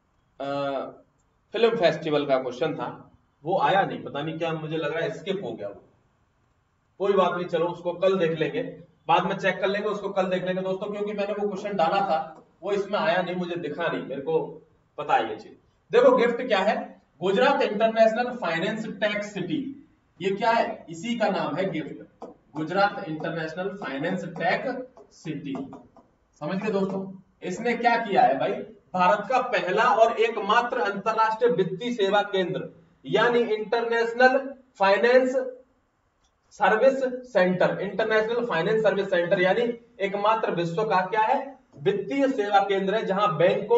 फिल्म फेस्टिवल का क्वेश्चन था, वो आया नहीं, पता नहीं क्या, मुझे लग रहा है स्किप हो गया वो। कोई बात नहीं, चलो उसको कल देख लेंगे, बाद में चेक कर लेंगे, उसको कल देख लेंगे दोस्तों, क्योंकि मैंने वो क्वेश्चन डाला था, वो इसमें आया नहीं, मुझे दिखा नहीं, मेरे को पता है ये चीज। देखो गिफ्ट क्या है, Gujarat international finance tech city, ये क्या है, इसी का नाम है gift, Gujarat international finance tech city. समझ गए दोस्तों? इसने क्या किया है भाई, भारत का पहला और एकमात्र अंतरराष्ट्रीय वित्तीय सेवा केंद्र, यानी international finance service centre, international finance service centre, यानी एकमात्र विश्व का क्या है, वित्तीय सेवा केंद्र है, जहां बैंकों,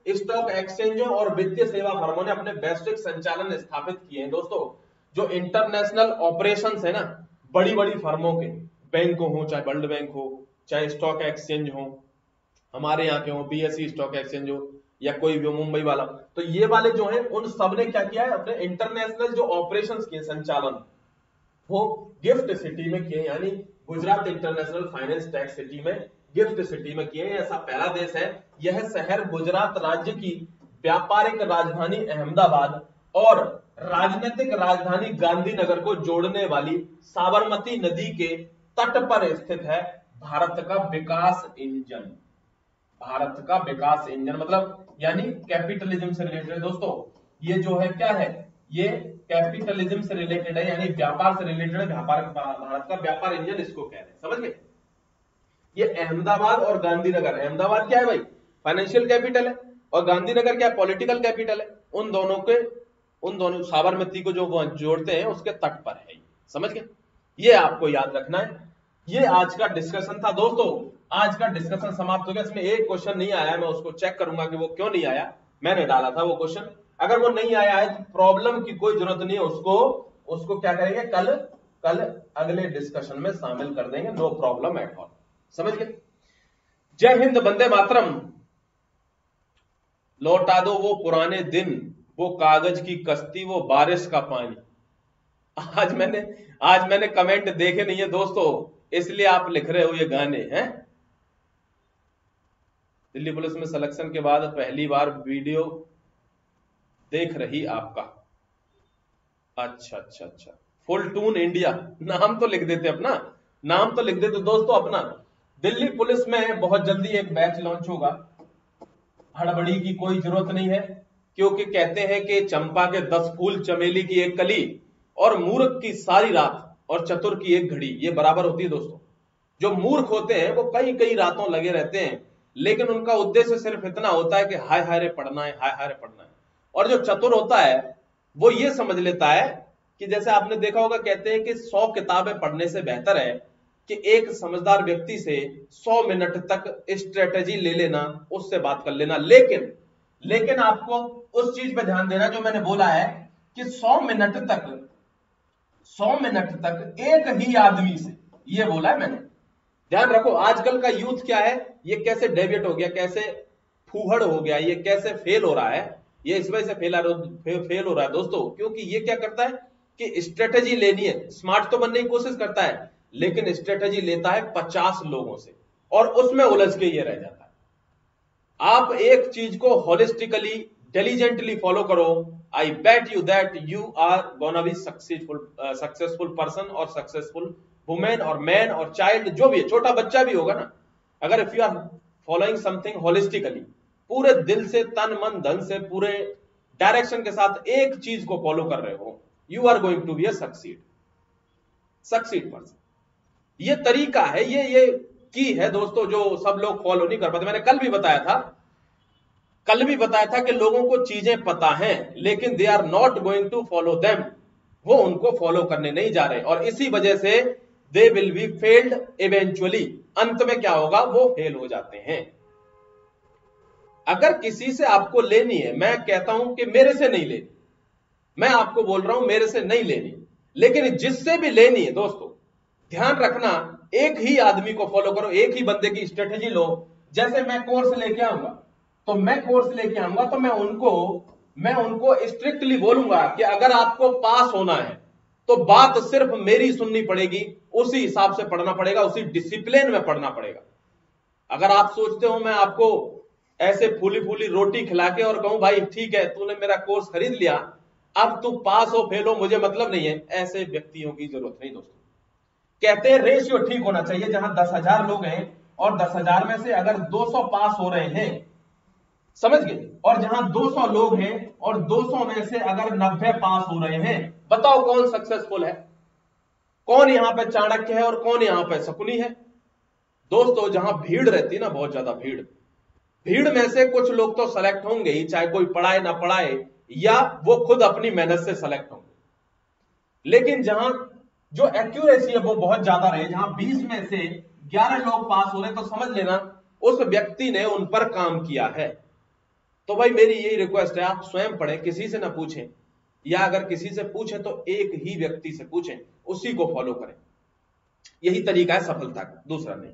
स्टॉक एक्सचेंजों और वित्तीय सेवा फर्मों ने अपने वैश्विक संचालन स्थापित किए हैं। दोस्तों जो इंटरनेशनल ऑपरेशंस है ना, बड़ी बड़ी फर्मों के, बैंक हो, चाहे वर्ल्ड बैंक हो, चाहे स्टॉक एक्सचेंज हो, हमारे यहाँ के हो बीएसई स्टॉक एक्सचेंज हो, या कोई भी मुंबई वाला, तो ये वाले जो है उन सब ने क्या किया है, अपने इंटरनेशनल जो ऑपरेशंस किए संचालन, वो गिफ्ट सिटी में किए, यानी Gujarat international finance tax city में, गिफ्ट सिटी में किए। ऐसा पहला देश है। यह शहर गुजरात राज्य की व्यापारिक राजधानी अहमदाबाद और राजनीतिक राजधानी गांधीनगर को जोड़ने वाली साबरमती नदी के तट पर स्थित है। भारत का विकास इंजन, भारत का विकास इंजन मतलब यानी कैपिटलिज्म से रिलेटेड है। दोस्तों ये जो है क्या है, ये कैपिटलिज्म से रिलेटेड है, यानी व्यापार से रिलेटेड है। व्यापार, भारत का व्यापार इंजन इसको कह रहे हैं, समझ गए। ये अहमदाबाद और गांधीनगर, अहमदाबाद क्या है भाई, फाइनेंशियल कैपिटल है, और गांधीनगर क्या है, पॉलिटिकल कैपिटल है। उन दोनों साबरमती को जो जोड़ते हैं उसके तट पर है, समझ गए। ये आपको याद रखना है। ये आज का डिस्कशन था दोस्तों। आज का डिस्कशन समाप्त हो गया। इसमें एक क्वेश्चन नहीं आया, मैं उसको चेक करूंगा कि वो क्यों नहीं आया। मैंने डाला था वो क्वेश्चन, अगर वो नहीं आया है तो प्रॉब्लम की कोई जरूरत नहीं है, उसको क्या करेंगे, कल अगले डिस्कशन में शामिल कर देंगे, नो प्रॉब्लम एट ऑल, समझ गए। जय हिंद, वंदे मातरम। लौटा दो वो पुराने दिन, वो कागज की कश्ती, वो बारिश का पानी। आज मैंने कमेंट देखे नहीं है दोस्तों, इसलिए आप लिख रहे हो ये गाने हैं। दिल्ली पुलिस में सिलेक्शन के बाद पहली बार वीडियो देख रही आपका। अच्छा, फुल टून इंडिया, नाम तो लिख देते अपना, नाम तो लिख देते दोस्तों अपना। दिल्ली पुलिस में बहुत जल्दी एक बैच लॉन्च होगा, हड़बड़ी की कोई जरूरत नहीं है, क्योंकि कहते हैं कि चंपा के 10 फूल, चमेली की एक कली, और मूर्ख की सारी रात, और चतुर की एक घड़ी, ये बराबर होती है दोस्तों। जो मूर्ख होते हैं वो कई रातों लगे रहते हैं, लेकिन उनका उद्देश्य सिर्फ इतना होता है कि हाय हाय रे पढ़ना है, हाय हाय रे पढ़ना है। और जो चतुर होता है वो ये समझ लेता है कि जैसे आपने देखा होगा, कहते हैं कि 100 किताबें पढ़ने से बेहतर है कि एक समझदार व्यक्ति से 100 मिनट तक स्ट्रेटेजी ले लेना, उससे बात कर लेना। लेकिन आपको उस चीज पे ध्यान देना जो मैंने बोला है कि 100 मिनट तक एक ही आदमी से, ये बोला है मैंने, ध्यान रखो। आजकल का यूथ क्या है, ये कैसे डेविएट हो गया, कैसे फूहड़ हो गया, ये कैसे फेल हो रहा है, ये इस वजह से फेल हो रहा है दोस्तों, क्योंकि ये क्या करता है कि स्ट्रेटेजी लेनी है, स्मार्ट तो बनने की कोशिश करता है, लेकिन स्ट्रेटेजी लेता है 50 लोगों से, और उसमें उलझ के ये रह जाता है। आप एक चीज को होलिस्टिकली, डिलीजेंटली फॉलो करो, I bet you that you are gonna be successful person और सक्सेसफुल वुमेन और मैन और चाइल्ड, जो भी है, छोटा बच्चा भी होगा ना, अगर if you are following something holistically, पूरे दिल से, तन मन धन से, पूरे डायरेक्शन के साथ एक चीज को फॉलो कर रहे हो, you are going to be a succeed person. ये तरीका है, ये की है दोस्तों, जो सब लोग फॉलो नहीं कर पाते। मैंने कल भी बताया था कि लोगों को चीजें पता हैं, लेकिन they are not going to follow them, वो उनको फॉलो करने नहीं जा रहे, और इसी वजह से they will be failed eventually. अंत में क्या होगा, वो फेल हो जाते हैं। अगर किसी से आपको लेनी है, मैं कहता हूं कि मेरे से नहीं लेनी, मैं आपको बोल रहा हूं मेरे से नहीं लेनी, लेकिन जिससे भी लेनी है दोस्तों, ध्यान रखना, एक ही आदमी को फॉलो करो, एक ही बंदे की स्ट्रेटेजी लो। जैसे मैं कोर्स लेके आऊंगा, तो मैं उनको स्ट्रिक्टली बोलूंगा कि अगर आपको पास होना है तो बात सिर्फ मेरी सुननी पड़ेगी, उसी हिसाब से पढ़ना पड़ेगा, उसी डिसिप्लिन में पढ़ना पड़ेगा। अगर आप सोचते हो मैं आपको ऐसे फूली फूली रोटी खिला के और कहूं भाई ठीक है तूने मेरा कोर्स खरीद लिया, अब तू पास हो फेल हो मुझे मतलब नहीं है, ऐसे व्यक्तियों की जरूरत नहीं दोस्तों। कहते हैं रेशियो ठीक होना चाहिए, जहां 10,000 लोग हैं और 10,000 में से अगर 200 पास हो रहे हैं, समझ गए, और जहां 200 लोग हैं और 200 में से अगर 90 पास हो रहे हैं, बताओ कौन सक्सेसफुल है, कौन यहां पे चाणक्य है और कौन यहां पे शकुनी है। दोस्तों जहां भीड़ रहती है ना, बहुत ज्यादा भीड़ में से कुछ लोग तो सेलेक्ट होंगे ही, चाहे कोई पढ़ाए ना पढ़ाए, या वो खुद अपनी मेहनत से सेलेक्ट होंगे। लेकिन जहां जो एक्यूरेसी है वो बहुत ज्यादा रहे, जहां 20 में से 11 लोग पास हो रहे, तो समझ लेना उस व्यक्ति ने उन पर काम किया है। तो भाई मेरी यही रिक्वेस्ट है, आप स्वयं पढ़ें, किसी से ना पूछें, या अगर किसी से पूछें तो एक ही व्यक्ति से पूछें, उसी को फॉलो करें। यही तरीका है सफलता का, दूसरा नहीं।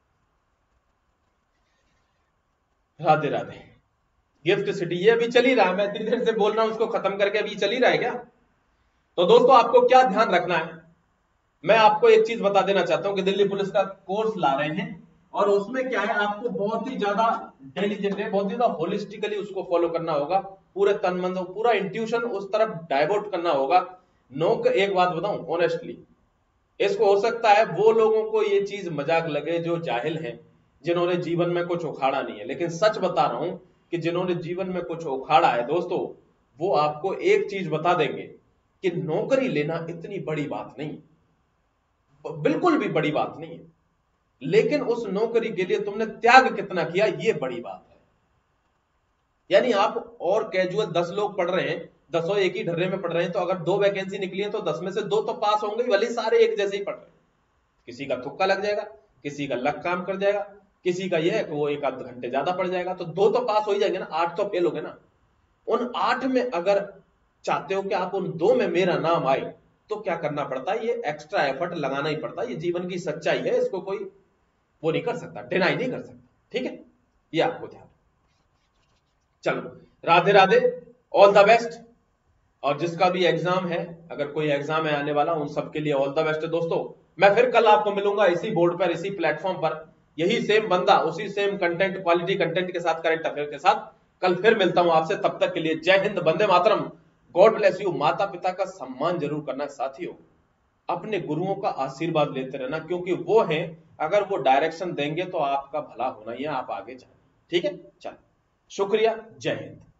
राधे राधे। गिफ्ट सिटी ये अभी चल ही रहा है, मैं इतनी देर से बोल रहा हूं, उसको खत्म करके अभी चल ही रहा है क्या? तो दोस्तों आपको क्या ध्यान रखना है, मैं आपको एक चीज बता देना चाहता हूं कि दिल्ली पुलिस का कोर्स ला रहे हैं, और उसमें क्या है, आपको बहुत ही ज्यादा डिलीजेंट, बहुत ही ज्यादा होलिस्टिकली उसको फॉलो करना होगा, पूरे तन मन पूरा इंट्यूशन उस तरफ डाइवर्ट करना होगा। एक बात बताऊं ऑनेस्टली, इसको हो सकता है वो लोगों को ये चीज मजाक लगे जो जाहिल हैं, जिन्होंने जीवन में कुछ उखाड़ा नहीं है, लेकिन सच बता रहा हूं कि जिन्होंने जीवन में कुछ उखाड़ा है दोस्तों, वो आपको एक चीज बता देंगे कि नौकरी लेना इतनी बड़ी बात नहीं, बिल्कुल भी बड़ी बात नहीं है, लेकिन उस नौकरी के लिए तुमने त्याग कितना किया ये बड़ी बात है। यानी आप और कैजुअल 10 लोग पढ़ रहे हैं, 10 एक ही ढर्रे में पढ़ रहे हैं, तो अगर 2 वैकेंसी निकली है तो 10 में से 2 तो पास होंगे, भले सारे एक जैसे ही पढ़ रहे हैं, किसी का तुक्का लग जाएगा, किसी का लक काम कर जाएगा, किसी का यह है कि वो एक आध घंटे ज्यादा पड़ जाएगा, तो 2 तो पास हो ही जाएंगे ना, 8 तो फेल हो गए ना। उन 8 में अगर चाहते हो कि आप उन 2 में मेरा नाम आए, तो क्या करना पड़ता है, ये एक्स्ट्रा एफर्ट लगाना ही पड़ता है, ये जीवन की सच्चाई है, इसको कोई वो नहीं कर सकता, डिनाई नहीं कर सकता, ठीक है, ये आपको ध्यान। चलो Radhe Radhe, all the best. और जिसका भी एग्जाम है, अगर कोई एग्जाम है आने वाला, उन सबके लिए ऑल द बेस्ट है दोस्तों। मैं फिर कल आपको मिलूंगा इसी बोर्ड पर, इसी प्लेटफॉर्म पर, यही सेम बंदा, उसी सेम कंटेंट, क्वालिटी कंटेंट के साथ, करंट अफेयर के साथ कल फिर मिलता हूं आपसे। तब तक के लिए जय हिंद, वंदे मातरम, गॉड ब्लेस यू। माता पिता का सम्मान जरूर करना साथियों, अपने गुरुओं का आशीर्वाद लेते रहना, क्योंकि वो हैं, अगर वो डायरेक्शन देंगे तो आपका भला होना ही है, आप आगे जाए, ठीक है। चलो शुक्रिया, जय हिंद।